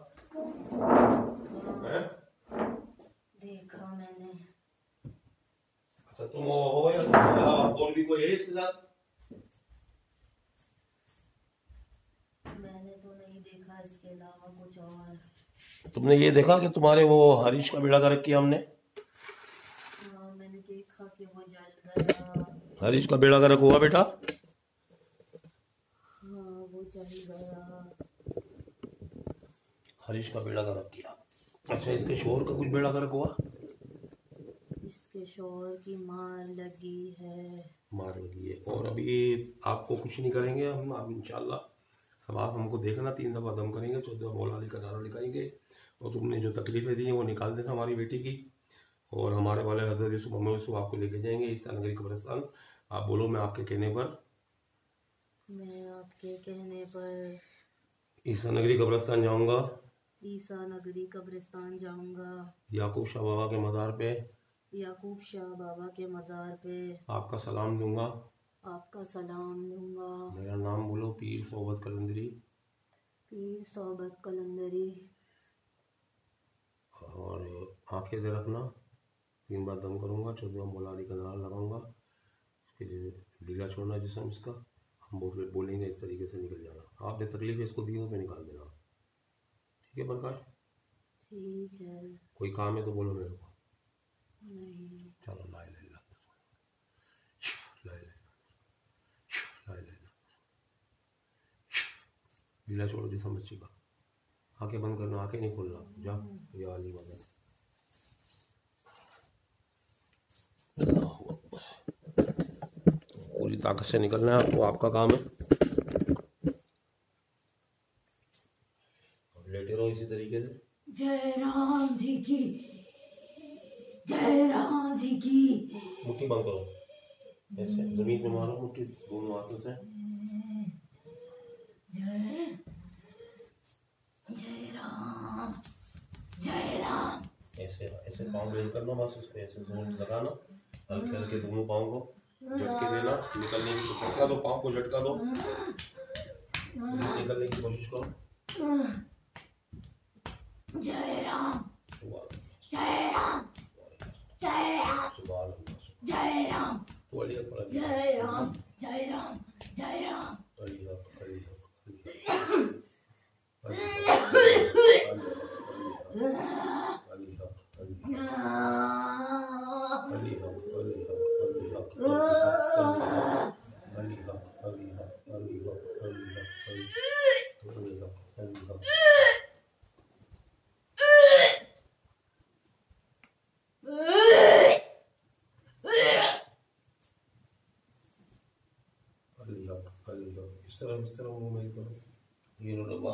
है? देखा मैंने। अच्छा तुम वो हो या तुम्हारे अलावा और भी कोई है इसके साथ? मैंने तो नहीं देखा इसके अलावा कुछ और। तुमने ये देखा कि तुम्हारे वो हरीश का बेड़ा गर्क किया हमने? हाँ मैंने देखा कि वो जल गया। हरीश का बेड़ा गर्क हुआ बेटा? हाँ वो जल गया। हरीश का बेड़ा गर्क किया। अच्छा इसके शोहर का कुछ बेड़ा गर्क हुआ? इसके शोहर की मार लगी है। मार लगी है। और अभी आपको कुछ नहीं करेंगे हम, आप इंशाल्लाह। अब आप हमको देखना, तीन दफ़ा दम करेंगे, चौदह मौलाली का नारा लिखाएंगे और तुमने जो तकलीफ़ें दी हैं वो निकाल देना हमारी बेटी की। और हमारे वाले हजरत यूसुफ मोहम्मद यूसुफ आपको लेके जाएंगे ईसा नगरी कब्रिस्तान। आप बोलो मैं आपके कहने पर, मैं आपके कहने पर ईसा नगरी कब्रिस्तान जाऊंगा, ईसा नगरी कब्रिस्तान जाऊंगा, याकूब शाह बाबा के मज़ार पे याकूब शाह बाबा के मज़ार पे आपका सलाम दूंगा, आपका सलाम दूंगा। मेरा नाम बोलो पीर सोबत कलंदरी, पीर सोबत कलंदरी। और आंखें दे रखना, तीन बार दम करूंगा, चौदह मौलाली का नारा लगाऊंगा, फिर ढीला छोड़ना जिसम इसका, हम बोल बोलेंगे इस तरीके से निकल जाना। आपने तकलीफ इसको दी हो तो निकाल देना, ठीक है प्रकाश? ठीक है। कोई काम है तो बोलो मेरे को। नहीं। चलो ला इलाहा इल्लल्लाह, ला इलाहा इल्लल्लाह, ला इलाहा इल्लल्लाह। ढीला छोड़ो जिसम बच्ची का, आंखें बंद करना, आंखें नहीं खोलना। जा या अली मदद। अल्लाहु अकबर। पूरी ताकत से निकलना है आपको, आपका काम है। लेटे रहो इसी तरीके से। जय राम जी की, जय राम जी की। मुट्ठी बंद करो, ऐसे जमीन पे मारो मुट्ठी दोनों हाथों से। जय जय राम, जय राम। ऐसे ऐसे पाँव रेल करना, बस उस पे ऐसे जोर से लगाना, हल्के हल्के दोनों पाँव को झटके देना, निकलने की झटका दो, पाँव को झटका दो, निकलने की कोशिश करो। जय राम, सुभान जय राम, जय राम, सुभान जय राम, अली अकबर, जय राम, जय राम, जय राम। अली हक, अली हक, अली हक, अली हक, अली हक, अली हक, अली हक, अली हक, अली हक, अली हक, अली हक, अली हक, अली हक, अली हक। अली हक, अली हक। इस तरह इस तरह मुंह में करो, ये लो डब्बा।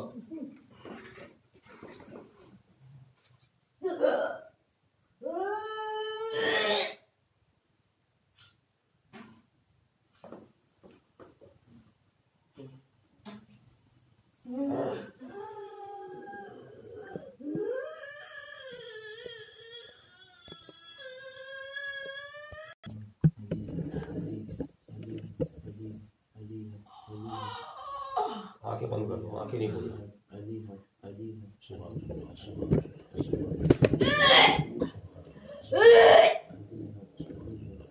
आंखें बंद कर दो, आंखें नहीं खोलना। सुभान अल्लाह, सुभान अल्लाह,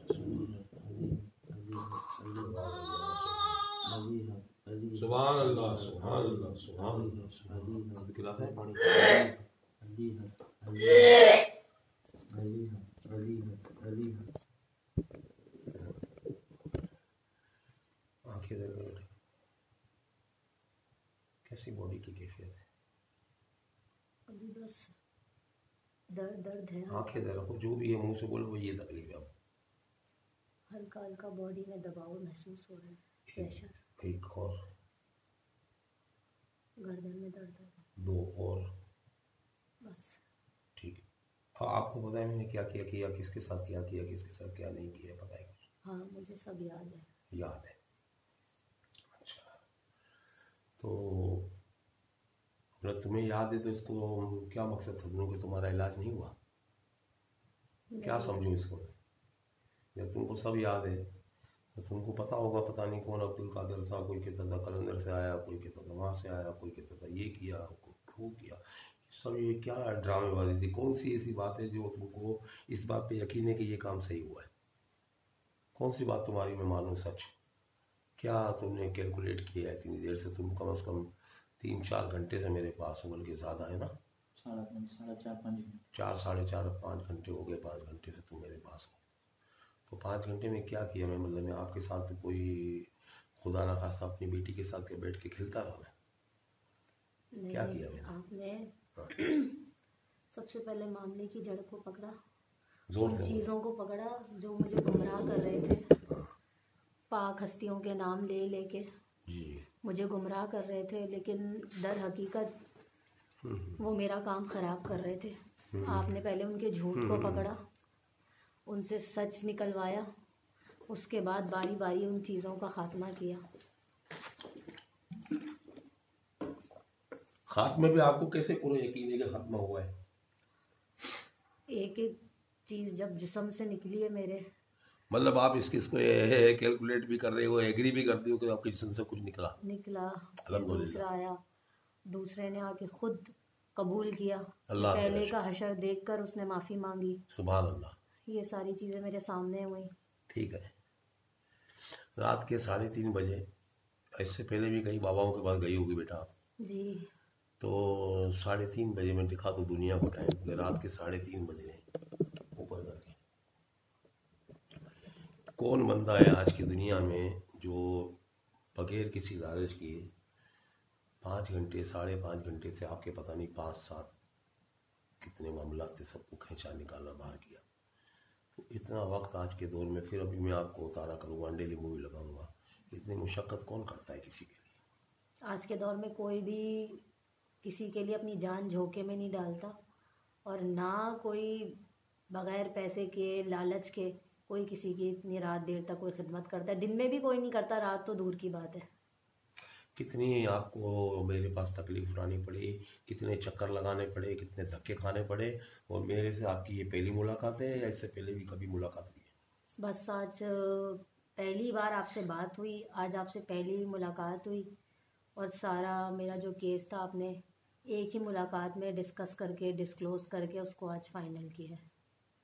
सुभान अल्लाह, अल्लाह सुभान अल्लाह सुभान अल्लाह सुभान अल्लाह। आधा गिलास में पानी। अली है, अली है, अली है, अली है, अली है। आंखें दर्द में बैठे। कैसी बॉडी की कैफियत है? अभी बस दर्द दर्द है, आंखें दर्द रखो, जो भी है मुंह से बोलो वो ये तकलीफ है। अब हल्का हल्का बॉडी में दबाव महसूस हो रहा है, प्रेशर, एक और, गर्दन में दर्द है, दो और, बस। ठीक है। हाँ, आपको पता है मैंने क्या किया किया किसके साथ क्या किया किसके साथ क्या नहीं किया, पता है? हाँ, मुझे सब याद है। याद है। अच्छा, तो अगर तुम्हें याद है तो इसको क्या मकसद समझूं कि तुम्हारा इलाज नहीं हुआ? क्या नहीं, समझूं इसको? जब तुमको सब याद है तो तुमको पता होगा, पता नहीं कौन अब्दुल कादिर था, कोई कहता था कलंदर से आया, कोई कहता था वहाँ से आया, कोई कहता था ये किया, कोई वो किया। सब ये क्या ड्रामेबाजी थी? कौन सी ऐसी बात है जो तुमको इस बात पे यकीन है कि ये काम सही हुआ है? कौन सी बात तुम्हारी मैं मानूं सच? क्या तुमने कैलकुलेट किया है इतनी देर से? तुम कम से कम तीन चार घंटे से मेरे पास हो, बल्कि ज़्यादा है ना, साढ़े पाँच साढ़े चार पाँच घंटे चार साढ़े चार पाँच घंटे हो गए। पाँच घंटे से तुम मेरे पास हो, तो पाँच घंटे में क्या किया मैं? मतलब मैं आपके साथ तो कोई खुदा ना खास्ता अपनी बेटी के साथ के बैठ के खेलता रहा मैं? नहीं, क्या किया मैंने? आपने हाँ, सबसे पहले मामले की जड़ को पकड़ा, जोर उन से बोलो। चीज़ों को पकड़ा जो मुझे गुमराह कर रहे थे, पाक हस्तियों के नाम ले लेके जी। मुझे गुमराह कर रहे थे, लेकिन दर हकीकत हम्म, वो मेरा काम ख़राब कर रहे थे। हम्म, आपने पहले उनके झूठ को हम्म, पकड़ा, उनसे सच निकलवाया, उसके बाद बारी बारी उन चीज़ों का खात्मा किया। खात्मे पे आपको कैसे पूरा यकीन है कि खात्मा हुआ है? एक एक चीज़ जब जिस्म से निकली है मेरे, मतलब आप इसके इसको कैलकुलेट भी कर रहे हो, एग्री भी करते हो कि आपके जिस्म से कुछ निकला? निकला। फिर अल्हम्दुलिल्लाह। दूसरा आया, दूसरे ने आके खुद कबूल किया, अल्लाह तेरा पहले का हशर देखकर उसने माफ़ी मांगी। सुभान अल्लाह। ये सारी चीज़ें मेरे सामने हुई। ठीक है। रात के साढ़े तीन बजे, इससे पहले भी कई बाबाओं के पास गई होगी बेटा आप, जी, तो साढ़े तीन बजे मैं दिखा दूँ दुनिया को टाइम कि रात के साढ़े तीन बजे ऊपर करके कौन बंदा है आज की दुनिया में जो बगैर किसी लालच के पाँच घंटे साढ़े पाँच घंटे से आपके पता नहीं पाँच सात कितने मामला थे सबको खींचा निकाला बाहर किया। तो इतना वक्त आज के दौर में, फिर अभी मैं आपको उतारा करूँगा, डेली मूवी लगाऊंगा, इतनी मुशक्क़त कौन करता है किसी के लिए? आज के दौर में कोई भी किसी के लिए अपनी जान झोंके में नहीं डालता, और ना कोई बगैर पैसे के लालच के कोई किसी की इतनी रात देर तक कोई खिदमत करता है। दिन में भी कोई नहीं करता, रात तो दूर की बात है। कितनी आपको मेरे पास तकलीफ उठानी पड़ी, कितने चक्कर लगाने पड़े, कितने धक्के खाने पड़े, और मेरे से आपकी ये पहली मुलाकात है या इससे पहले भी कभी मुलाकात हुई है? बस आज पहली बार आपसे बात हुई, आज आपसे पहली मुलाकात हुई, और सारा मेरा जो केस था आपने एक ही मुलाकात में डिस्कस करके डिस्क्लोज करके उसको आज फाइनल किया है,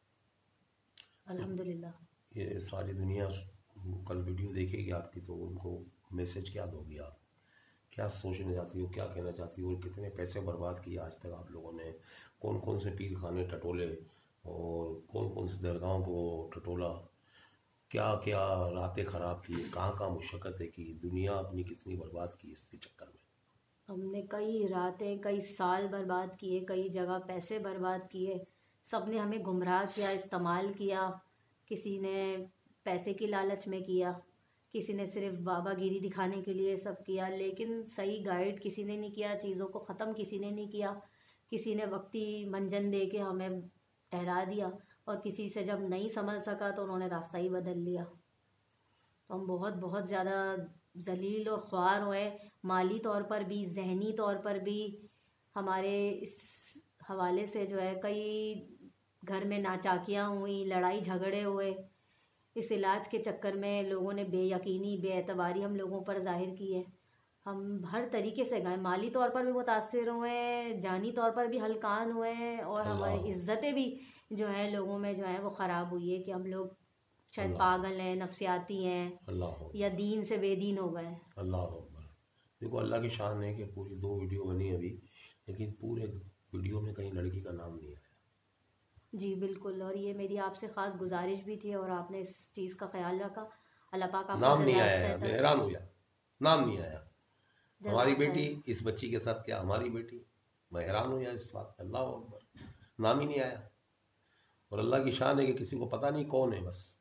अल्हम्दुलिल्लाह। ये सारी दुनिया कल वीडियो देखेगी आपकी, तो उनको मैसेज क्या दोगी आप? क्या सोचने जाती हो, क्या कहना चाहती हो? कितने पैसे बर्बाद किए आज तक आप लोगों ने, कौन कौन से पीर खाने टटोले और कौन कौन से दरगाहों को टटोला, क्या क्या रातें ख़राब की, कहाँ कहाँ मुशक्क़तें की, दुनिया अपनी कितनी बर्बाद की इसके चक्कर में। हमने कई रातें कई साल बर्बाद किए, कई जगह पैसे बर्बाद किए, सब ने हमें गुमराह किया, इस्तेमाल किया। किसी ने पैसे की लालच में किया, किसी ने सिर्फ बाबागिरी दिखाने के लिए सब किया, लेकिन सही गाइड किसी ने नहीं किया, चीज़ों को ख़त्म किसी ने नहीं किया। किसी ने वक्ती मंजन दे के हमें ठहरा दिया, और किसी से जब नहीं संभल सका तो उन्होंने रास्ता ही बदल लिया। तो हम बहुत बहुत ज़्यादा जलील और ख्वार हुए, माली तौर पर भी, जहनी तौर पर भी। हमारे इस हवाले से जो है कई घर में नाचाकियाँ हुई, लड़ाई झगड़े हुए। इस इलाज के चक्कर में लोगों ने बेयकीनी बेएतबारी हम लोगों पर जाहिर की है। हम हर तरीके से गए, माली तौर पर भी मुतासिर हुए, जानी तौर पर भी हलकान हुए हैं, और हमारी अल्लाह इज़्ज़तें भी जो है लोगों में जो है वो ख़राब हुई है कि हम लोग शायद अल्लाह पागल हैं, नफसियाती हैं, अल्लाह या दीन से बेदीन हो गए हैं। अल्लाह अकबर। देखो अल्लाह की शान है कि पूरी दो वीडियो बनी अभी, लेकिन पूरे वीडियो में कहीं लड़की का नाम नहीं आया। जी बिल्कुल, और ये मेरी आपसे ख़ास गुजारिश भी थी और आपने इस चीज़ का ख्याल रखा। अल्लाह पाक आपको नाम नहीं जज़ाए आया, मैं खैर हैरान हो गया, नाम नहीं आया। हमारी जज़ाए बेटी खैर। इस बच्ची के साथ क्या, हमारी बेटी, मैं हैरान हो गया इस बात पे। अल्लाह अकबर, नाम ही नहीं आया। और अल्लाह की शान है कि किसी को पता नहीं कौन है बस।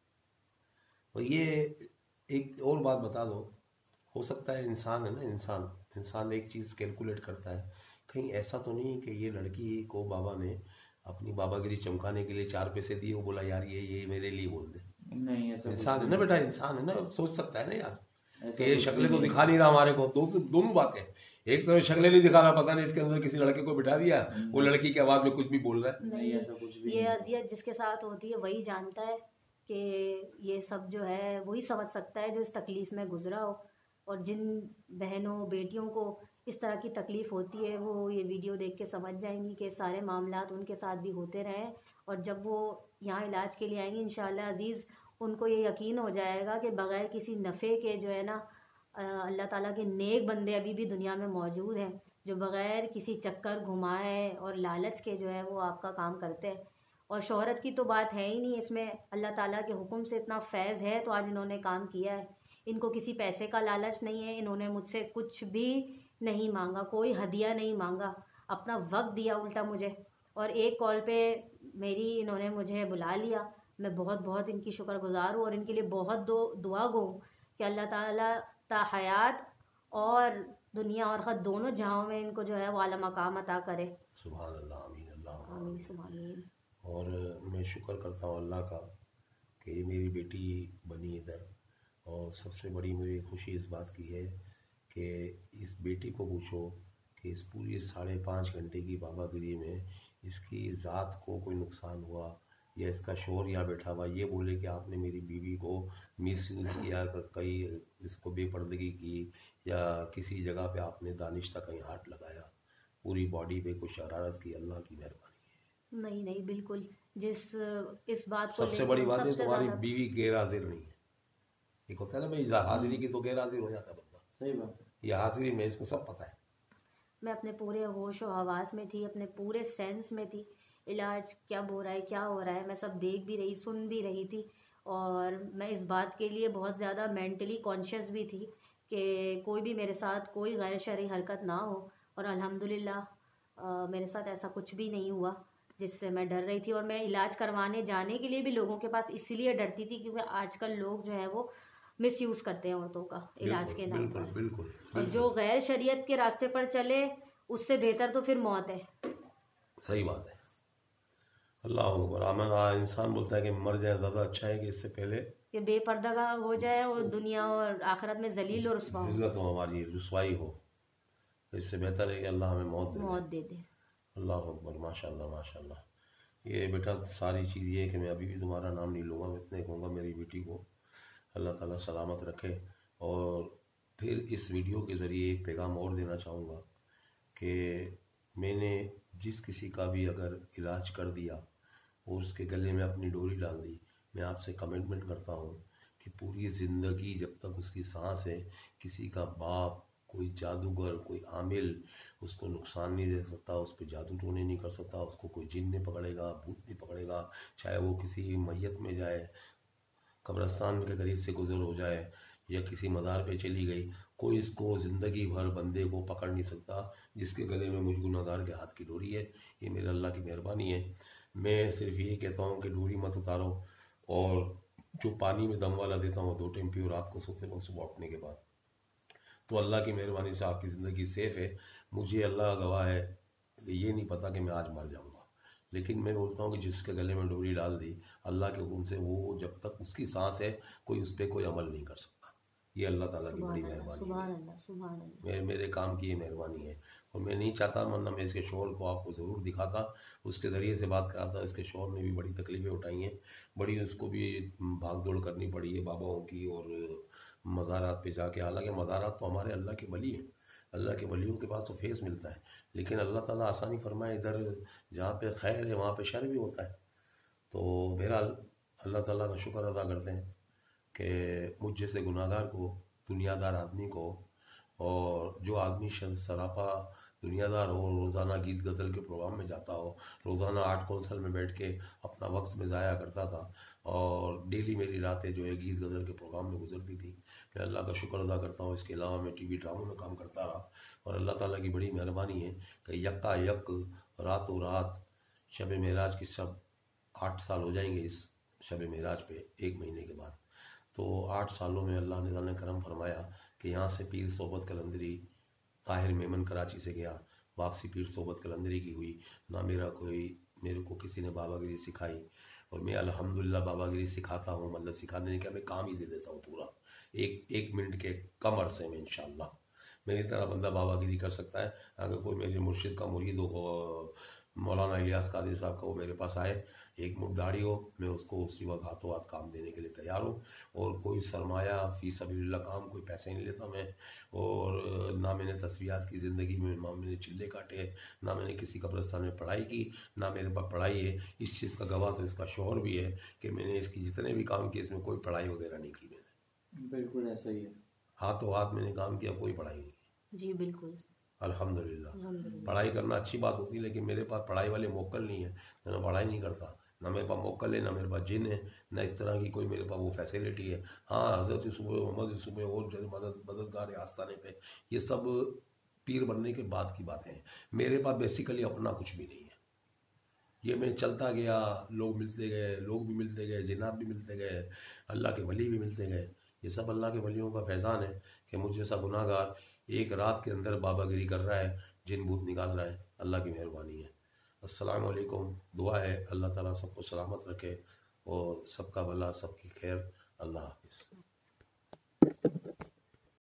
और ये एक और बात बता दो, हो सकता है इंसान है ना, इंसान इंसान एक चीज़ कैलकुलेट करता है, कहीं ऐसा तो नहीं कि ये लड़की को बाबा ने अपनी बाबागिरी चमकाने के लिए चार पैसे दिए, वो बोला यार ये ये मेरे लिए बोल दे। नहीं ऐसा कुछ इंसान है भी ना नहीं। बेटा, इंसान है ना, सोच सकता है ना यार ऐसा कि ये कुछ भी शक्लें तो नहीं। दिखा नहीं रहा हमारे को। दो दोनों बातें, एक तो शक्लें नहीं दिखा रहा, पता नहीं इसके अंदर किसी लड़के को बिठा दिया, वो लड़की की आवाज़ में कुछ भी बोल रहा है। नहीं ऐसा कुछ भी ये नहीं। अजियत जिसके साथ होती है वही जानता है कि ये सब जो है वही समझ सकता है जो इस तकलीफ़ में गुजरा हो। और जिन बहनों बेटियों को इस तरह की तकलीफ़ होती है वो ये वीडियो देख के समझ जाएंगी कि सारे मामलात उनके साथ भी होते रहें। और जब वो यहाँ इलाज के लिए आएंगी इंशाअल्लाह अज़ीज़, उनको ये यकीन हो जाएगा कि बग़ैर किसी नफ़े के जो है ना, अ, अल्लाह ताला के नेक बंदे अभी भी दुनिया में मौजूद हैं जो बग़ैर किसी चक्कर घुमाए और लालच के जो है वो आपका काम करते हैं। और शोहरत की तो बात है ही नहीं इसमें, अल्लाह ताला के हुक्म से इतना फैज़ है तो आज इन्होंने काम किया है। इनको किसी पैसे का लालच नहीं है, इन्होंने मुझसे कुछ भी नहीं मांगा, कोई हदिया नहीं मांगा, अपना वक्त दिया उल्टा मुझे। और एक कॉल पे मेरी इन्होंने मुझे बुला लिया। मैं बहुत बहुत इनकी शुक्रगुजार हूँ और इनके लिए बहुत दो दुआ गो हूँ कि अल्लाह ताला ता हयात और दुनिया और ख़त दोनों जहां में इनको जो है वो आला मकाम अता करे। सुभान अल्लाह, आमीन अल्लाह आमीन सुभान आमीन। और मैं शुक्र करता हूँ अल्लाह का कि ये मेरी बेटी बनी इधर। और सबसे बड़ी मेरी खुशी इस बात की है कि इस बेटी को पूछो कि इस पूरी साढ़े पाँच घंटे की बाबागिरी में इसकी ज़ात को कोई नुकसान हुआ, या इसका शोहर यहाँ बैठा हुआ ये बोले कि आपने मेरी बीवी को मिस यूज़ किया, कहीं इसको बेपर्दगी की, या किसी जगह पे आपने दानिश कहीं हाथ लगाया, पूरी बॉडी पे कुछ शरारत की, अल्लाह की मेहरबानी नहीं नहीं बिल्कुल, जिस इस बात है। को सबसे लेकर बड़ी बात है सबसे तुम्हारी ज़्यादा बीवी गैर हाजिर नहीं है। एक होता है ना भाई, हाजिरी की तो गैर हाजिर हो जाता है बंदा, सही बात है। ये हाजिरी में इसको सब पता है। मैं अपने पूरे होश और हवास में थी, अपने पूरे सेंस में थी। इलाज क्या हो रहा है क्या हो रहा है मैं सब देख भी रही सुन भी रही थी। और मैं इस बात के लिए बहुत ज़्यादा मेंटली कॉन्शियस भी थी कि कोई भी मेरे साथ कोई गैर शरई हरकत ना हो। और अल्हम्दुलिल्लाह अ, मेरे साथ ऐसा कुछ भी नहीं हुआ जिससे मैं डर रही थी। और मैं इलाज करवाने जाने के लिए भी लोगों के पास इसलिए डरती थी क्योंकि आजकल लोग जो है वो मिसयूज़ करते हैं औरतों का इलाज के नाम बिल्कुल पर। बिल्कुल और बिल्कुल जो गैर शरीयत के रास्ते पर चले उससे बेहतर तो फिर मौत है। सही बात है। अल्लाह अकबर। आमन इंसान बोलता है कि मर जाए ज़्यादा अच्छा है कि इससे पहले कि बेपर्दा का हो जाए और दुनिया और आखिरत में जलील और रुस्वा हो, जिल्लत हो, हमारी रुसवाई हो, इससे बेहतर है कि अल्लाह हमें मौत दे दे। मौत दे दे। अल्लाह अकबर, माशाल्लाह माशाल्लाह। ये बेटा सारी चीज़ ये है कि मैं अभी भी तुम्हारा नाम नहीं लूँगा, मैं इतने कहूँगा मेरी बेटी को अल्लाह ताला सलामत रखे। और फिर इस वीडियो के ज़रिए एक पैगाम और देना चाहूँगा कि मैंने जिस किसी का भी अगर इलाज कर दिया और उसके गले में अपनी डोरी डाल दी, मैं आपसे कमिटमेंट करता हूँ कि पूरी ज़िंदगी जब तक उसकी सांस है, किसी का बाप, कोई जादूगर, कोई आमिल उसको नुकसान नहीं दे सकता, उस पर जादू टोने नहीं कर सकता, उसको कोई जिन नहीं पकड़ेगा, भूत नहीं पकड़ेगा। चाहे वो किसी मैयत में जाए, कब्रस्तान के करीब से गुजर हो जाए, या किसी मज़ार पे चली गई, कोई इसको ज़िंदगी भर बंदे को पकड़ नहीं सकता जिसके गले में मुझ गुनहगार के हाथ की डोरी है। ये मेरे अल्लाह की मेहरबानी है। मैं सिर्फ ये कहता हूँ कि डोरी मत उतारो, और जो पानी में दम वाला देता हूँ दो टाइम पियो रात को सोते वक्त सुबह उठने के बाद, तो अल्लाह की मेहरबानी से आपकी ज़िंदगी सेफ़ है। मुझे अल्लाह गवाह है कि ये नहीं पता कि मैं आज मर जाऊँगा, लेकिन मैं बोलता हूँ कि जिसके गले में डोरी डाल दी अल्लाह के हुक्म से, वो जब तक उसकी सांस है कोई उस पर कोई अमल नहीं कर सकता। ये अल्लाह ताला की बड़ी सुभान अल्लाह मेहरबानी सुभान है, अल्लाह सुभान अल्लाह। मेरे मेरे काम की ये मेहरबानी है। और मैं नहीं चाहता, वरना मैं इसके शोहर को आपको ज़रूर दिखाता, उसके ज़रिए से बात कराता। इसके शोहर ने भी बड़ी तकलीफ़ें उठाई हैं, बड़ी उसको भी भाग दौड़ करनी पड़ी है बाबाओं की और मज़ारात पे जाके। हालांकि मज़ारात तो हमारे अल्लाह के वली हैं, अल्लाह के वलियों के पास तो फेस मिलता है, लेकिन अल्लाह ताला आसानी फरमाए, इधर जहाँ पे खैर है वहाँ पे शर भी होता है। तो बहरहाल अल्लाह ताला का शुक्र अदा करते हैं कि मुझ जैसे गुनाहगार को, दुनियादार आदमी को और जो आदमी शन- सरापा दुनियादार हो, रोज़ाना गीत गज़ल के प्रोग्राम में जाता हो, रोज़ाना आर्ट कौंसल में बैठ के अपना वक्त में ज़ाया करता था और डेली मेरी रातें जो है गीत गज़ल के प्रोग्राम में गुजरती थी। मैं अल्लाह का शुक्र अदा करता हूँ। इसके अलावा मैं टीवी ड्रामों में काम करता रहा और अल्लाह ताला की बड़ी मेहरबानी है कि यक्का यक रातों रात शब मेराज की सब आठ साल हो जाएंगे इस शब मेराज पे एक महीने के बाद। तो आठ सालों में अल्लाह ने ने करम फरमाया कि यहाँ से पीर सोबत कलंदरी ताहिर मेमन कराची से गया, वापसी पीर सोबत कलंदरी की हुई। ना मेरा कोई मेरे को किसी ने बाबागिरी सिखाई और मैं अल्हम्दुलिल्लाह बाबागिरी सिखाता हूँ, मतलब सिखाने नहीं क्या, मैं काम ही दे देता हूँ पूरा एक एक मिनट के कम अरसे में इंशाल्लाह। मेरी तरह बंदा बाबागिरी कर सकता है। अगर कोई मेरे मुर्शिद का मुरीद हो, मौलाना इलियास कादरी साहब का, वो मेरे पास आए, एक मुठ दाढ़ी हो, मैं उसको उसी वक्त हाथों हाथ काम देने के लिए तैयार हूँ। और कोई सरमाया फ़ी सबीलिल्लाह काम, कोई पैसे नहीं लेता मैं। और ना मैंने तस्वीरात की ज़िंदगी में ना मैंने चिल्ले काटे, ना मैंने किसी कब्रिस्तान में पढ़ाई की, ना मेरे पास पढ़ाई है। इस चीज़ का गवाह तो इसका शोहर भी है कि मैंने इसकी जितने भी काम किए इसमें कोई पढ़ाई वगैरह नहीं की मैंने। बिल्कुल ऐसा ही है। हाथों हाथ मैंने काम किया, कोई पढ़ाई नहीं। जी बिल्कुल। अल्हम्दुलिल्लाह। अल्हम्दुलिल्लाह। पढ़ाई करना अच्छी बात होती है, लेकिन मेरे पास पढ़ाई वाले मौकल नहीं है, तो मैं पढ़ाई नहीं करता। ना मेरे पास मौकल है, ना मेरे पास जिन है, ना इस तरह की कोई मेरे पास वो फैसिलिटी है। हाँ, हज़रत सुबह मोहम्मद सुबह और जो मदद मददगार है आस्थाने पे, ये सब पीर बनने के बाद की बातें हैं। मेरे पास बेसिकली अपना कुछ भी नहीं है। ये मैं चलता गया, लोग मिलते गए, लोग भी मिलते गए, जिनाब भी मिलते गए, अल्लाह के वली भी मिलते गए। ये सब अल्लाह के वलियों का फैज़ान है कि मुझ जैसा गुनाहगार एक रात के अंदर बाबागिरी कर रहा है, जिन भूत निकाल रहा है। अल्लाह की मेहरबानी है। अस्सलाम वालेकुम। दुआ है अल्लाह ताला सबको सलामत रखे और सबका भला, सबकी खैर। अल्लाह हाफ़िज़।